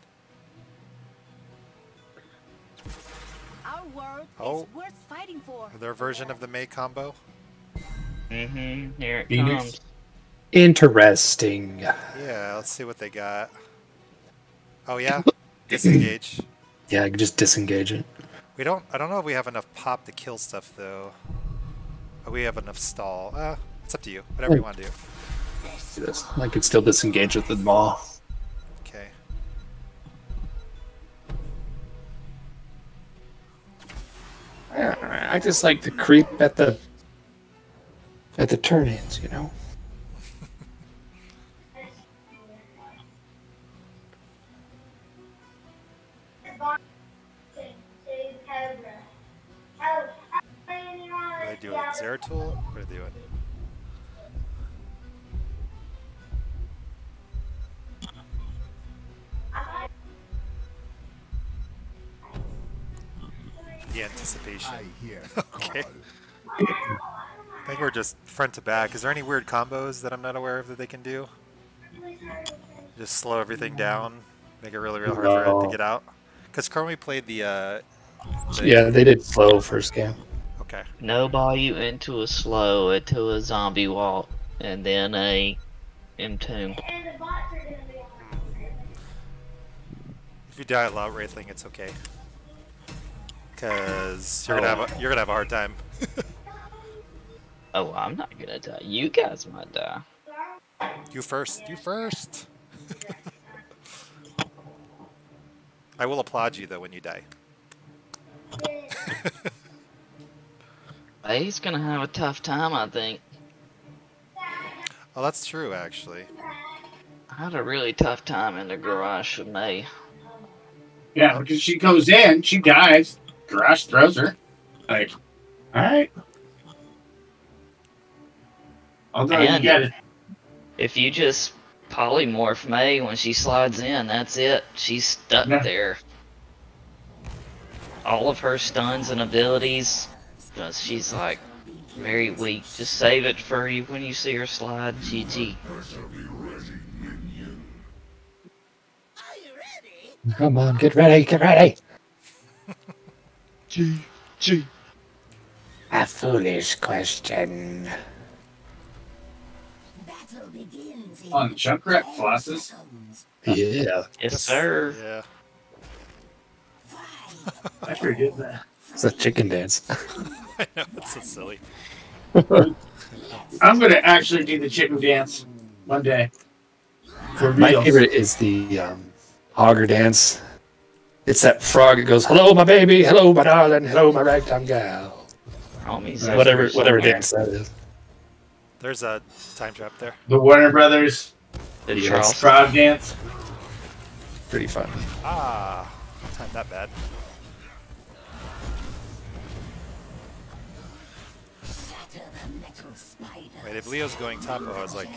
Our world is worth fighting for. Their version of the Mei combo. Mm-hmm. Here it Phoenix. comes. Interesting. Yeah, let's see what they got. Oh yeah, disengage. Yeah, I can just disengage it. I don't know if we have enough pop to kill stuff though. But we have enough stall. It's up to you. Whatever you want to do. Do this. I could still disengage with the maw. Okay. I just like to creep at the turn-ins, you know. What are they doing? Zeratul? What are they doing? The anticipation. I hear Okay. call. I think we're just front to back. Is there any weird combos that I'm not aware of that they can do? Just slow everything down, make it really, really hard for it to get out. Because Chromie played the Yeah, they did slow first game. Okay. Snowball you into a slow, into a zombie walk, and then a entomb. If you die a lot, Wraithling, it's okay. Because you're gonna have a hard time. Oh, I'm not gonna die. You guys might die. You first. You first. I will applaud you though when you die. He's gonna have a tough time, I think. Oh, that's true, actually. I had a really tough time in the garage with May. Yeah, because she goes in, she dies, Garage throws her. Like, alright. Although you get it. If you just polymorph May when she slides in, that's it. She's stuck there. All of her stuns and abilities, she's like very weak. Just save it for you when you see her slide. GG. Come on, get ready, get ready. GG. A foolish question. On Junkrat flosses? Yeah. Yes, sir. Yeah. I forget that. It's a chicken dance. I know, it's so silly. I'm gonna actually do the chicken dance one day. For My real. favorite is the Auger dance. It's that frog that goes, "Hello, my baby. Hello, my darling. Hello, my ragtime gal." Whatever dance that is. There's a time trap there. The Warner Brothers. The Yes. Charles. Frog dance. Pretty fun. Ah, time that bad. Wait, if Leo's going top, I was like...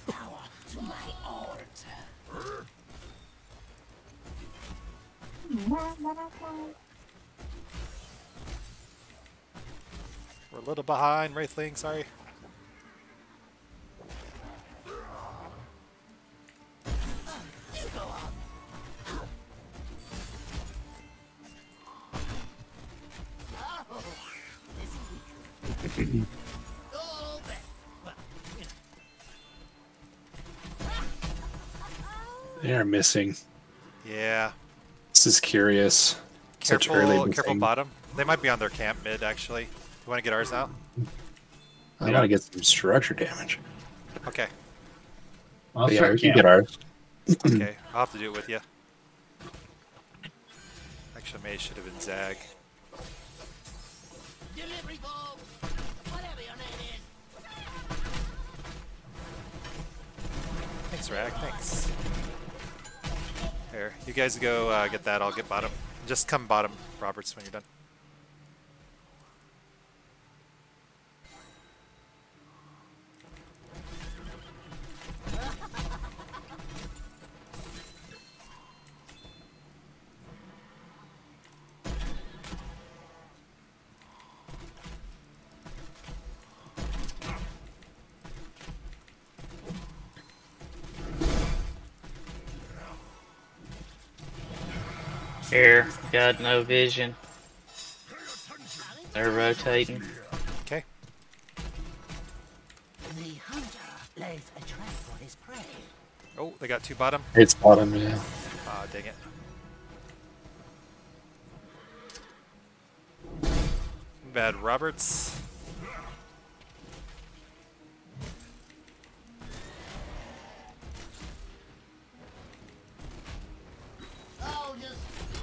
We're a little behind, Wraithling, sorry. They're missing. Yeah. This is curious. Such early Careful missing. bottom. They might be on their camp mid, actually. You want to get ours out? I want to get some structure damage. Okay. I'll Yeah, start we can camp. get ours. Okay, I'll have to do it with you. Actually, May should have been Zag. Delivery Bob! Whatever your name is. Thanks, Rag. Thanks. Here, you guys go get that. I'll get bottom. Just come bottom, Roberts, when you're done. Here, got no vision. They're rotating. Okay. The hunter lays a trap for his prey. Oh, they got two bottom. It's bottom, yeah. Ah, dang it. Bad Roberts. Oh, just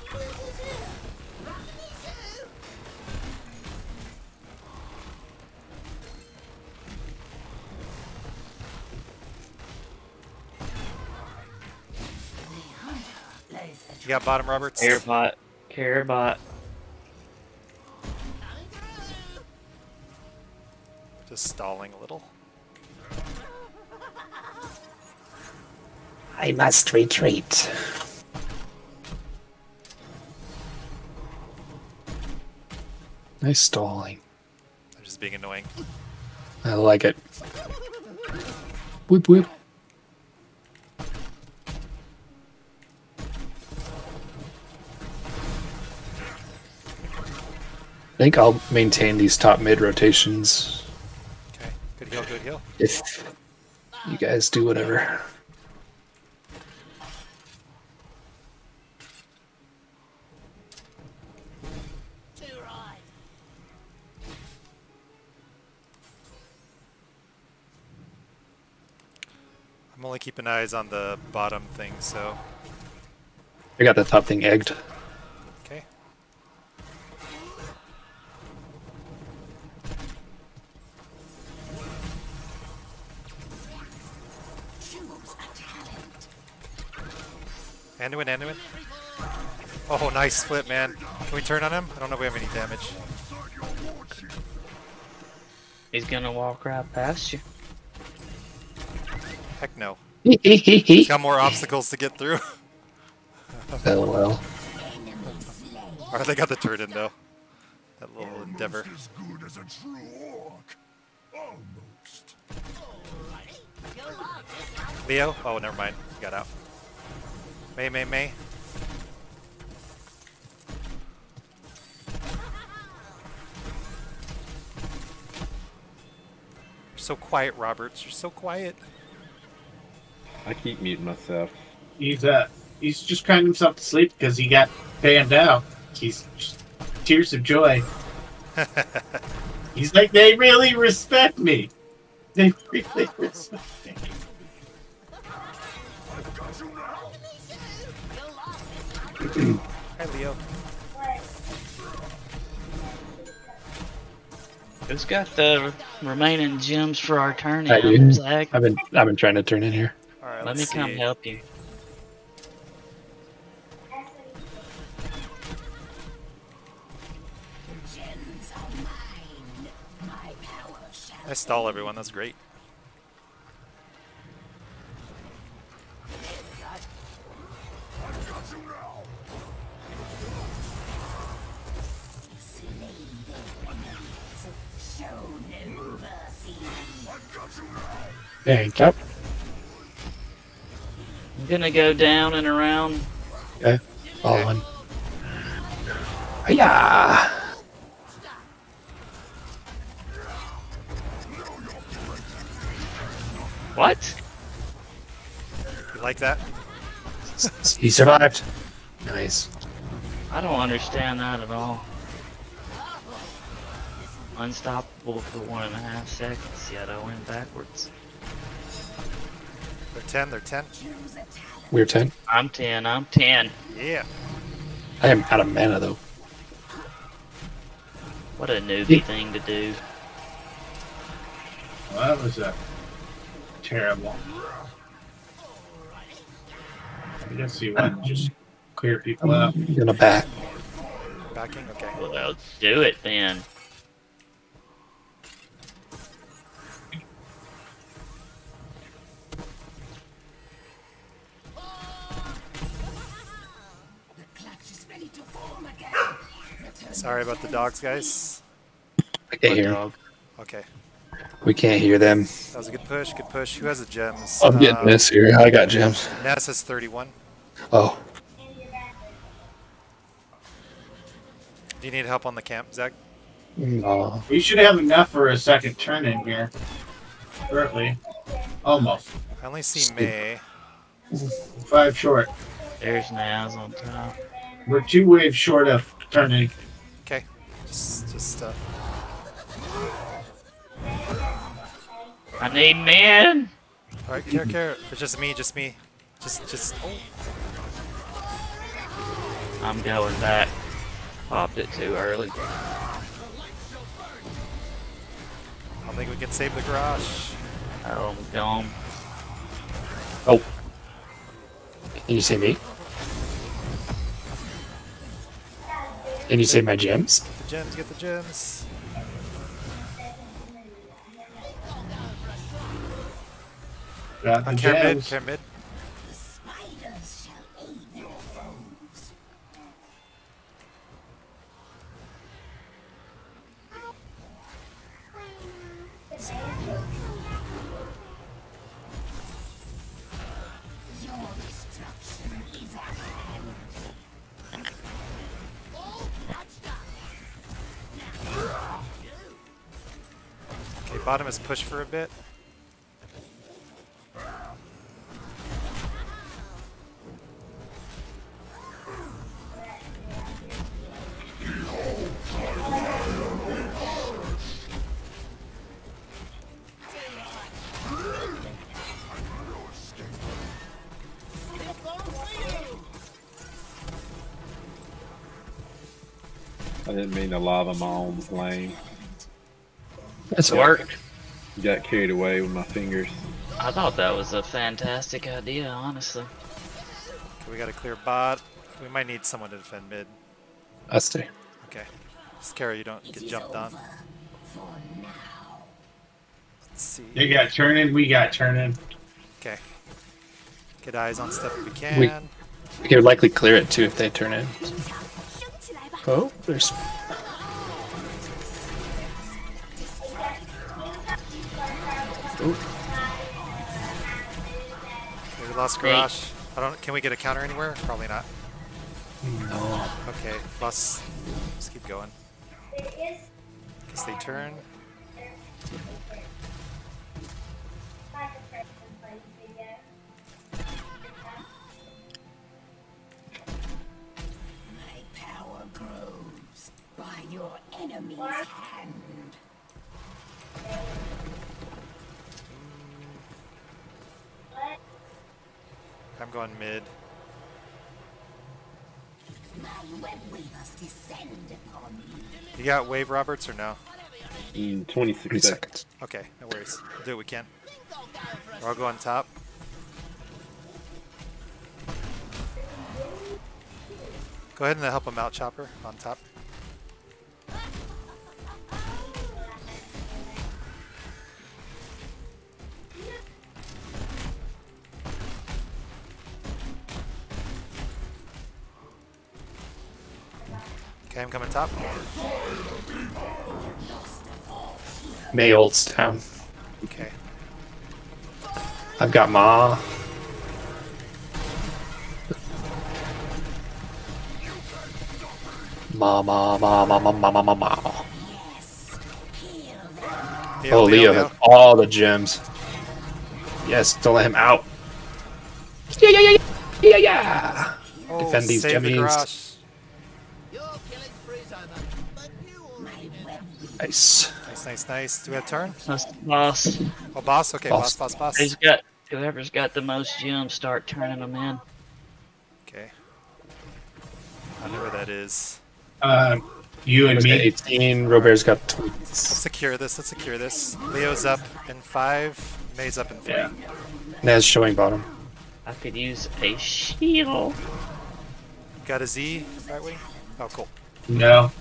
You got bottom, Roberts? Carebot. Carebot. Just stalling a little. I must retreat. Nice stalling. I'm just being annoying. I like it. Whoop whoop. I think I'll maintain these top mid rotations. Okay, good heal, good heal. If you guys do whatever. I'm only keeping eyes on the bottom thing, so. I got the top thing egged. Okay. Anduin. Oh, nice flip, man. Can we turn on him? I don't know if we have any damage. He's gonna walk right past you. Heck no. He's got more obstacles to get through. Oh well. Or they got the turret in though. That little endeavor. As good as a true orc. Almost. Leo? Oh, never mind. He got out. May. You're so quiet, Roberts. You're so quiet. I keep muting myself. He's just crying himself to sleep because he got banned out. He's just tears of joy. He's like, they really respect me. They really respect me. Hi, Leo. Who's got the remaining gems for our turn I do. in, Zach? I've been trying to turn in here. Alright, Let me let's come see. help you. I stall everyone. That's great. Thank you. I'm gonna go down and around. Okay. Following. Yeah. What? You like that? He survived. Nice. I don't understand that at all. Unstoppable for 1.5 seconds, yet I went backwards. They're 10. We're 10. I'm 10. Yeah. I am out of mana though. What a newbie thing to do. Well, that was terrible. I guess you want to just clear people out. I'm gonna back. Backing? Okay. Well, do it then. Sorry about the dogs, guys. I can't hear. Dog. Okay. We can't hear them. That was a good push. Good push. Who has the gems? I'm getting this here. I got gems. Ness has 31. Oh. Do you need help on the camp, Zach? No. We should have enough for a second turn in here. Currently. Almost. I only see May. 5 short. There's Naz on top. We're 2 waves short of turning. Okay. Just I need men. Alright, care. It's just me. Just. Oh. I'm going back. Popped it too early. I don't think we can save the garage. Oh, I'm gone. Oh. Can you see me? Can you see my gems? Get the gems. Got the Care mid, gems. care mid. bottom is push for a bit. I didn't mean to lava my own flame. It's worked. Got carried away with my fingers. I thought that was a fantastic idea, honestly. Okay, we got to clear bot. We might need someone to defend mid. I stay. Okay. Scary you don't get jumped on. Let's see. They got turning, we got turning. Okay. Get eyes on stuff if we can. We could likely clear it too if they turn in. Oh, there's. Okay, we lost garage. I don't. Can we get a counter anywhere? Probably not. No. Okay, let's keep going. Guess they turn. My power grows by your enemy's hand. I'm going mid. My web weavers descend upon me. You got wave, Roberts, or no? 26 seconds. Okay, no worries. We'll do what we can. Or I'll go on top. Go ahead and help him out, Chopper, on top. Okay, I'm coming top. May ult's down. Okay. I've got Ma. Ma. Oh, Leo has all the gems. Yes, don't let him out. Yeah. Oh, Defend these save the gemmies. garage. Nice. Nice. Do we have turn? That's the boss. Oh, boss? Okay, boss. He's got, whoever's got the most gems, start turning them in. Okay. I know where that is. You and me. 18. Robert's got 20. Let's secure this. Leo's up in 5. May's up in 3. Yeah. Naz showing bottom. I could use a shield. Got a Z, right wing? Oh, cool. No.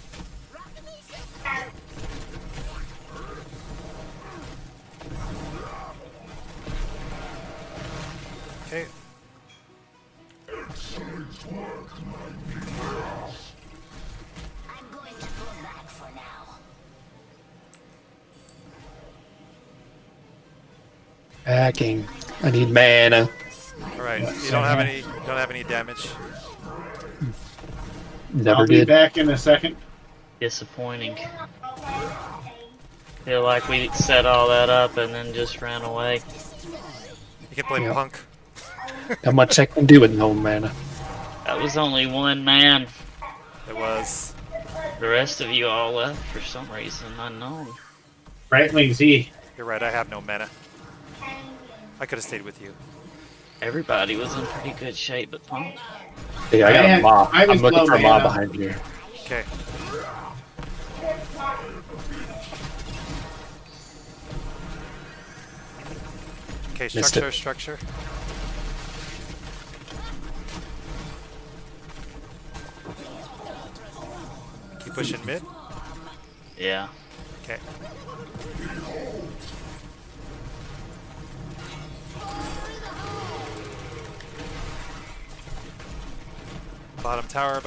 Okay. I'm going to pull back for now. Hacking. I need mana. All right. You don't have any damage. Never I'll be did. back in a second. Disappointing. Feel like we set all that up and then just ran away. You can play Punk. How much I can do with no mana. That was only one man. It was. The rest of you all left for some reason unknown. Right wing Z. You're right. I have no mana. I could have stayed with you. Everybody was in pretty good shape, but Punk. Yeah, I got a Ma. I was I'm looking low for a Ma mana. behind here. Okay. Okay, Missed it. structure. Keep pushing mid. Yeah. Okay. Bottom tower.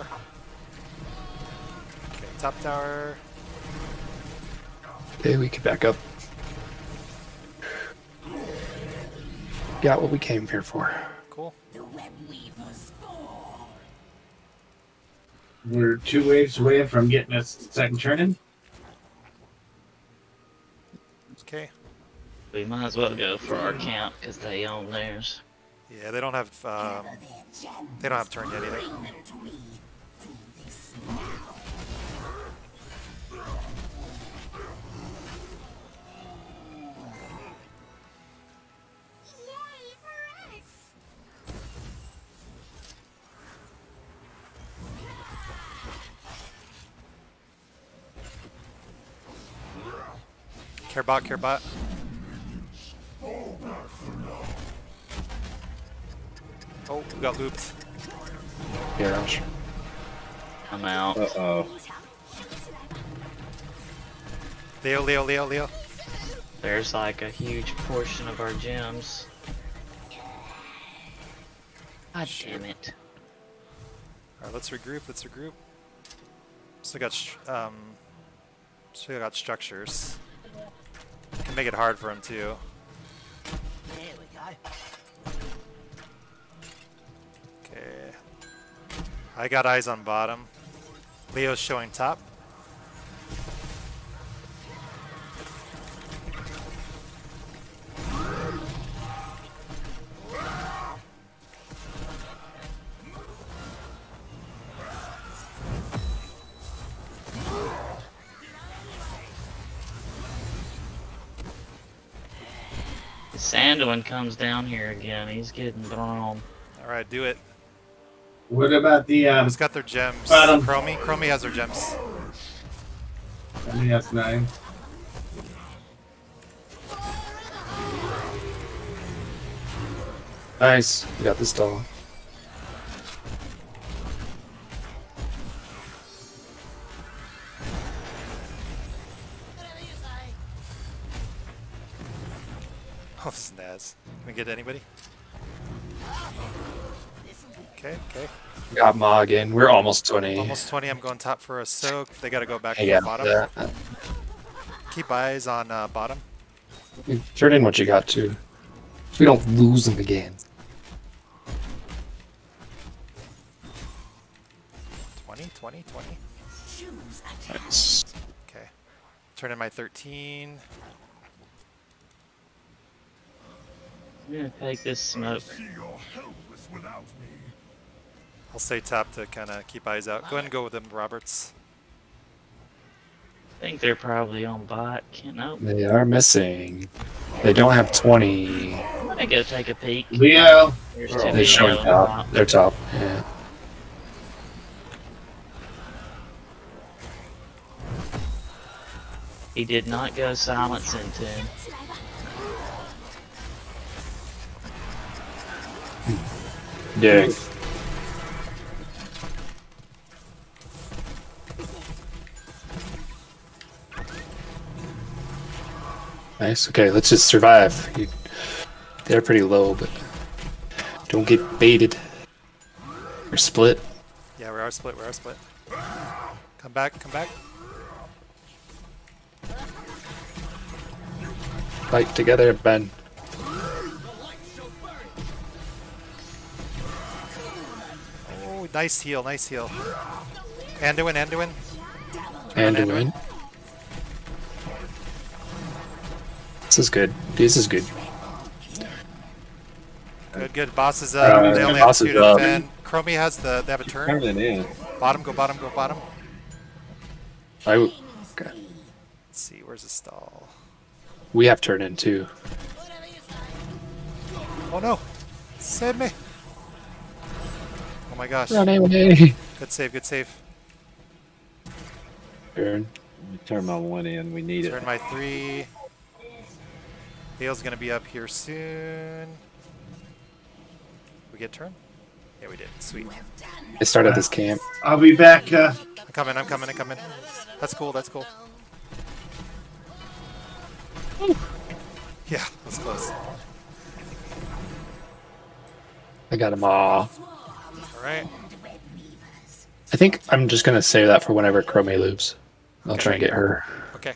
Okay, top tower. Okay, we can back up. Got what we came here for. Cool. The web weavers fall. We're 2 waves away from getting a second turn in. We might as well go for our camp because they own theirs. Yeah, they don't have turn yet either. Care bot, care bot. Oh, we got looped. Garage. I'm out. Uh-oh. Leo. There's like a huge portion of our gems. God damn it. Alright, let's regroup, Still got structures. Can make it hard for him too. There we go. Okay. I got eyes on bottom. Leo's showing top. Sandwin comes down here again. He's getting thrown. Alright, do it. What about the Who's got their gems? bottom? Chromie has their gems. I think that's 9. Nice. We got this doll. Oh, snaz. Can we get anybody? Okay. Got Ma again. We're almost 20. Almost 20. I'm going top for a soak. They gotta go back to Yeah, the bottom. that. Keep eyes on bottom. Turn in what you got to. So we don't lose them again. 20. Nice. Okay. Turn in my 13. I'm gonna take this smoke. See you're helpless without me. I'll stay top to kind of keep eyes out. Go ahead and go with them, Roberts. I think they're probably on bot. Can't know. They are missing. They don't have 20. I go take a peek. Leo. There's They're two showing Leo on top. top. They're top. Yeah. He did not go silence into him. Yeah. Nice. Okay, let's just survive. They're pretty low, but don't get baited. We're split. Yeah, we are split. Come back. Fight together, Ben. Oh, nice heal. Anduin. Anduin. This is good. Good. Boss is up. They only have boss 2 is to up. defend. Chromie has they have a turn. Turning in. Bottom, go bottom. Okay. Let's see, where's the stall? We have turn in too. Oh no! Save me! Oh my gosh. Run away. Good save. Turn. We turn my 1 in. We need Turn it. my 3. Hale's gonna be up here soon. We get turn? Yeah, we did. Sweet. They started this camp. I'll be back. I'm coming. That's cool. Yeah, that's close. I got them all. Alright. I think I'm just gonna save that for whenever Chromie loops. I'll Okay. try and get her. Okay.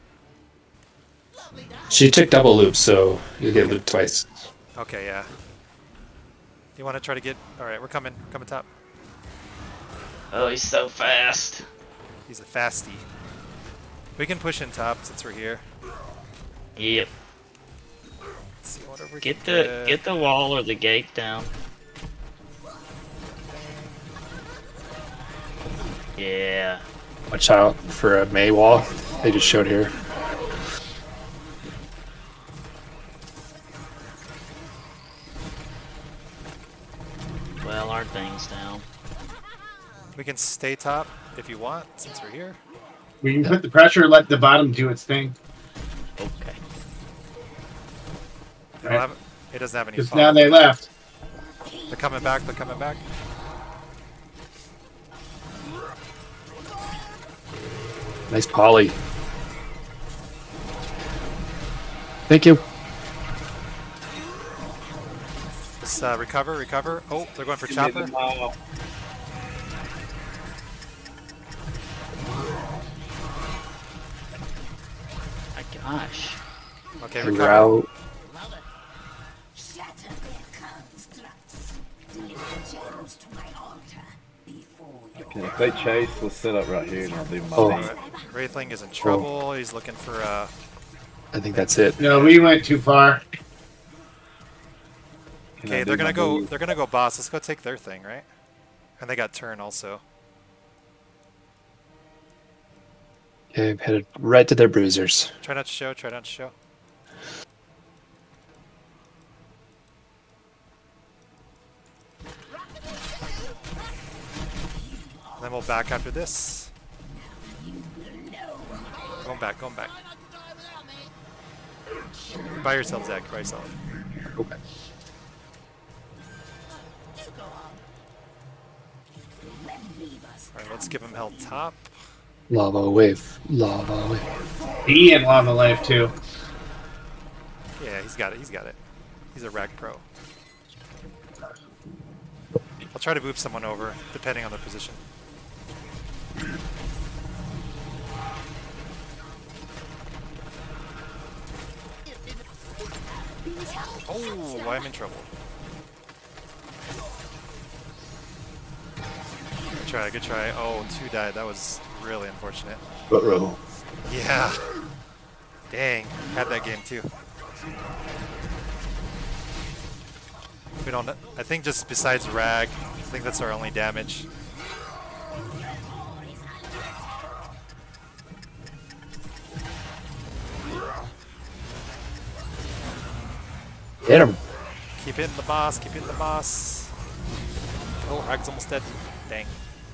She took double loops, so you'll get looped twice. Okay, yeah. You want to try to get... Alright, we're coming. Coming top. Oh, he's so fast. He's a fastie. We can push in top since we're here. Yep. Let's see whatever we Get can get the wall or the gate down. Yeah. Watch out for a May wall. They just showed here. Well, our thing's down. We can stay top if you want, since we're here. We can put the pressure, let the bottom do its thing. Okay. It doesn't have any Because follow. now they left. They're coming back, they're coming back. Nice poly. Thank you. Just recover, recover. Oh, they're going for chopper. My gosh. Okay, We're recover. out. Shatter their constructs. Deliver gems to my altar before your Okay, if they chase, let's set up right here and I'll do my Oh. thing. Wraithling is in trouble. He's looking for I think that's it. No, we went too far. Can Okay, I they're do my gonna go. move? They're gonna go boss. Let's go take their thing, right? And they got turn also. Okay, headed right to their bruisers. Try not to show. Try not to show. And then we'll back after this. Going back. Going back. By yourself, Zach. By yourself. Okay. All right, let's give him held top. Lava wave. Lava wave. He and Lava Life too. Yeah, he's got it. He's got it. He's a rag pro. I'll try to move someone over, depending on their position. Oh, I'm in trouble. Good try, good try. Oh, 2 died. That was really unfortunate. Uh-oh. Yeah. Dang, had that game too. We don't. I think just besides Rag, I think that's our only damage. Hit him. Keep hitting the boss. Keep hitting the boss. Oh, Rag's almost dead. Dang.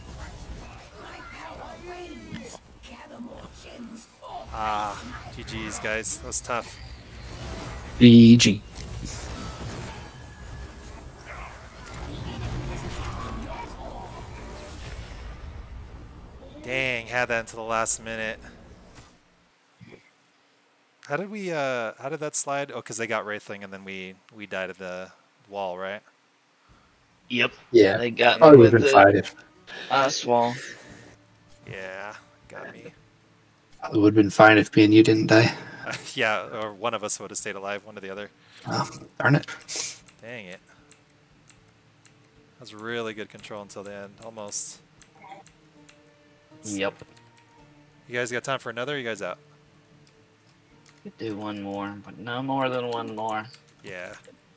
Ah, GG's guys. That was tough. GG. Dang, had that until the last minute. How did we, how did that slide? Oh, because they got Wraithling and then we died at the wall, right? Yep. Yeah. They got Oh, me we've with been the fine if ice wall. Yeah, got me. it would have been fine if me and you didn't die. Yeah, or one of us would have stayed alive, one or the other. Oh, darn it. Dang it. That was really good control until the end, almost. Yep. You guys got time for another? Or you guys out? Could do one more, but no more than one more. Yeah.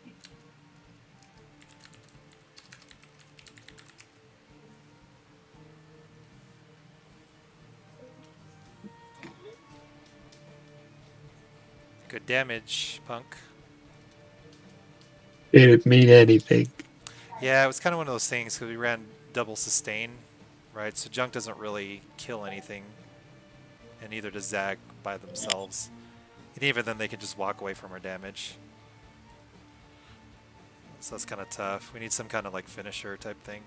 Good damage, Punk. It didn't mean anything. Yeah, it was kind of one of those things because we ran double sustain, right? So Junk doesn't really kill anything, and neither does Zag by themselves. And even then, they can just walk away from our damage. So that's kind of tough. We need some kind of like finisher type thing.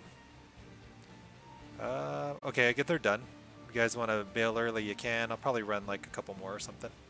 Okay, I get they're done. If you guys want to bail early, you can. I'll probably run like a couple more or something.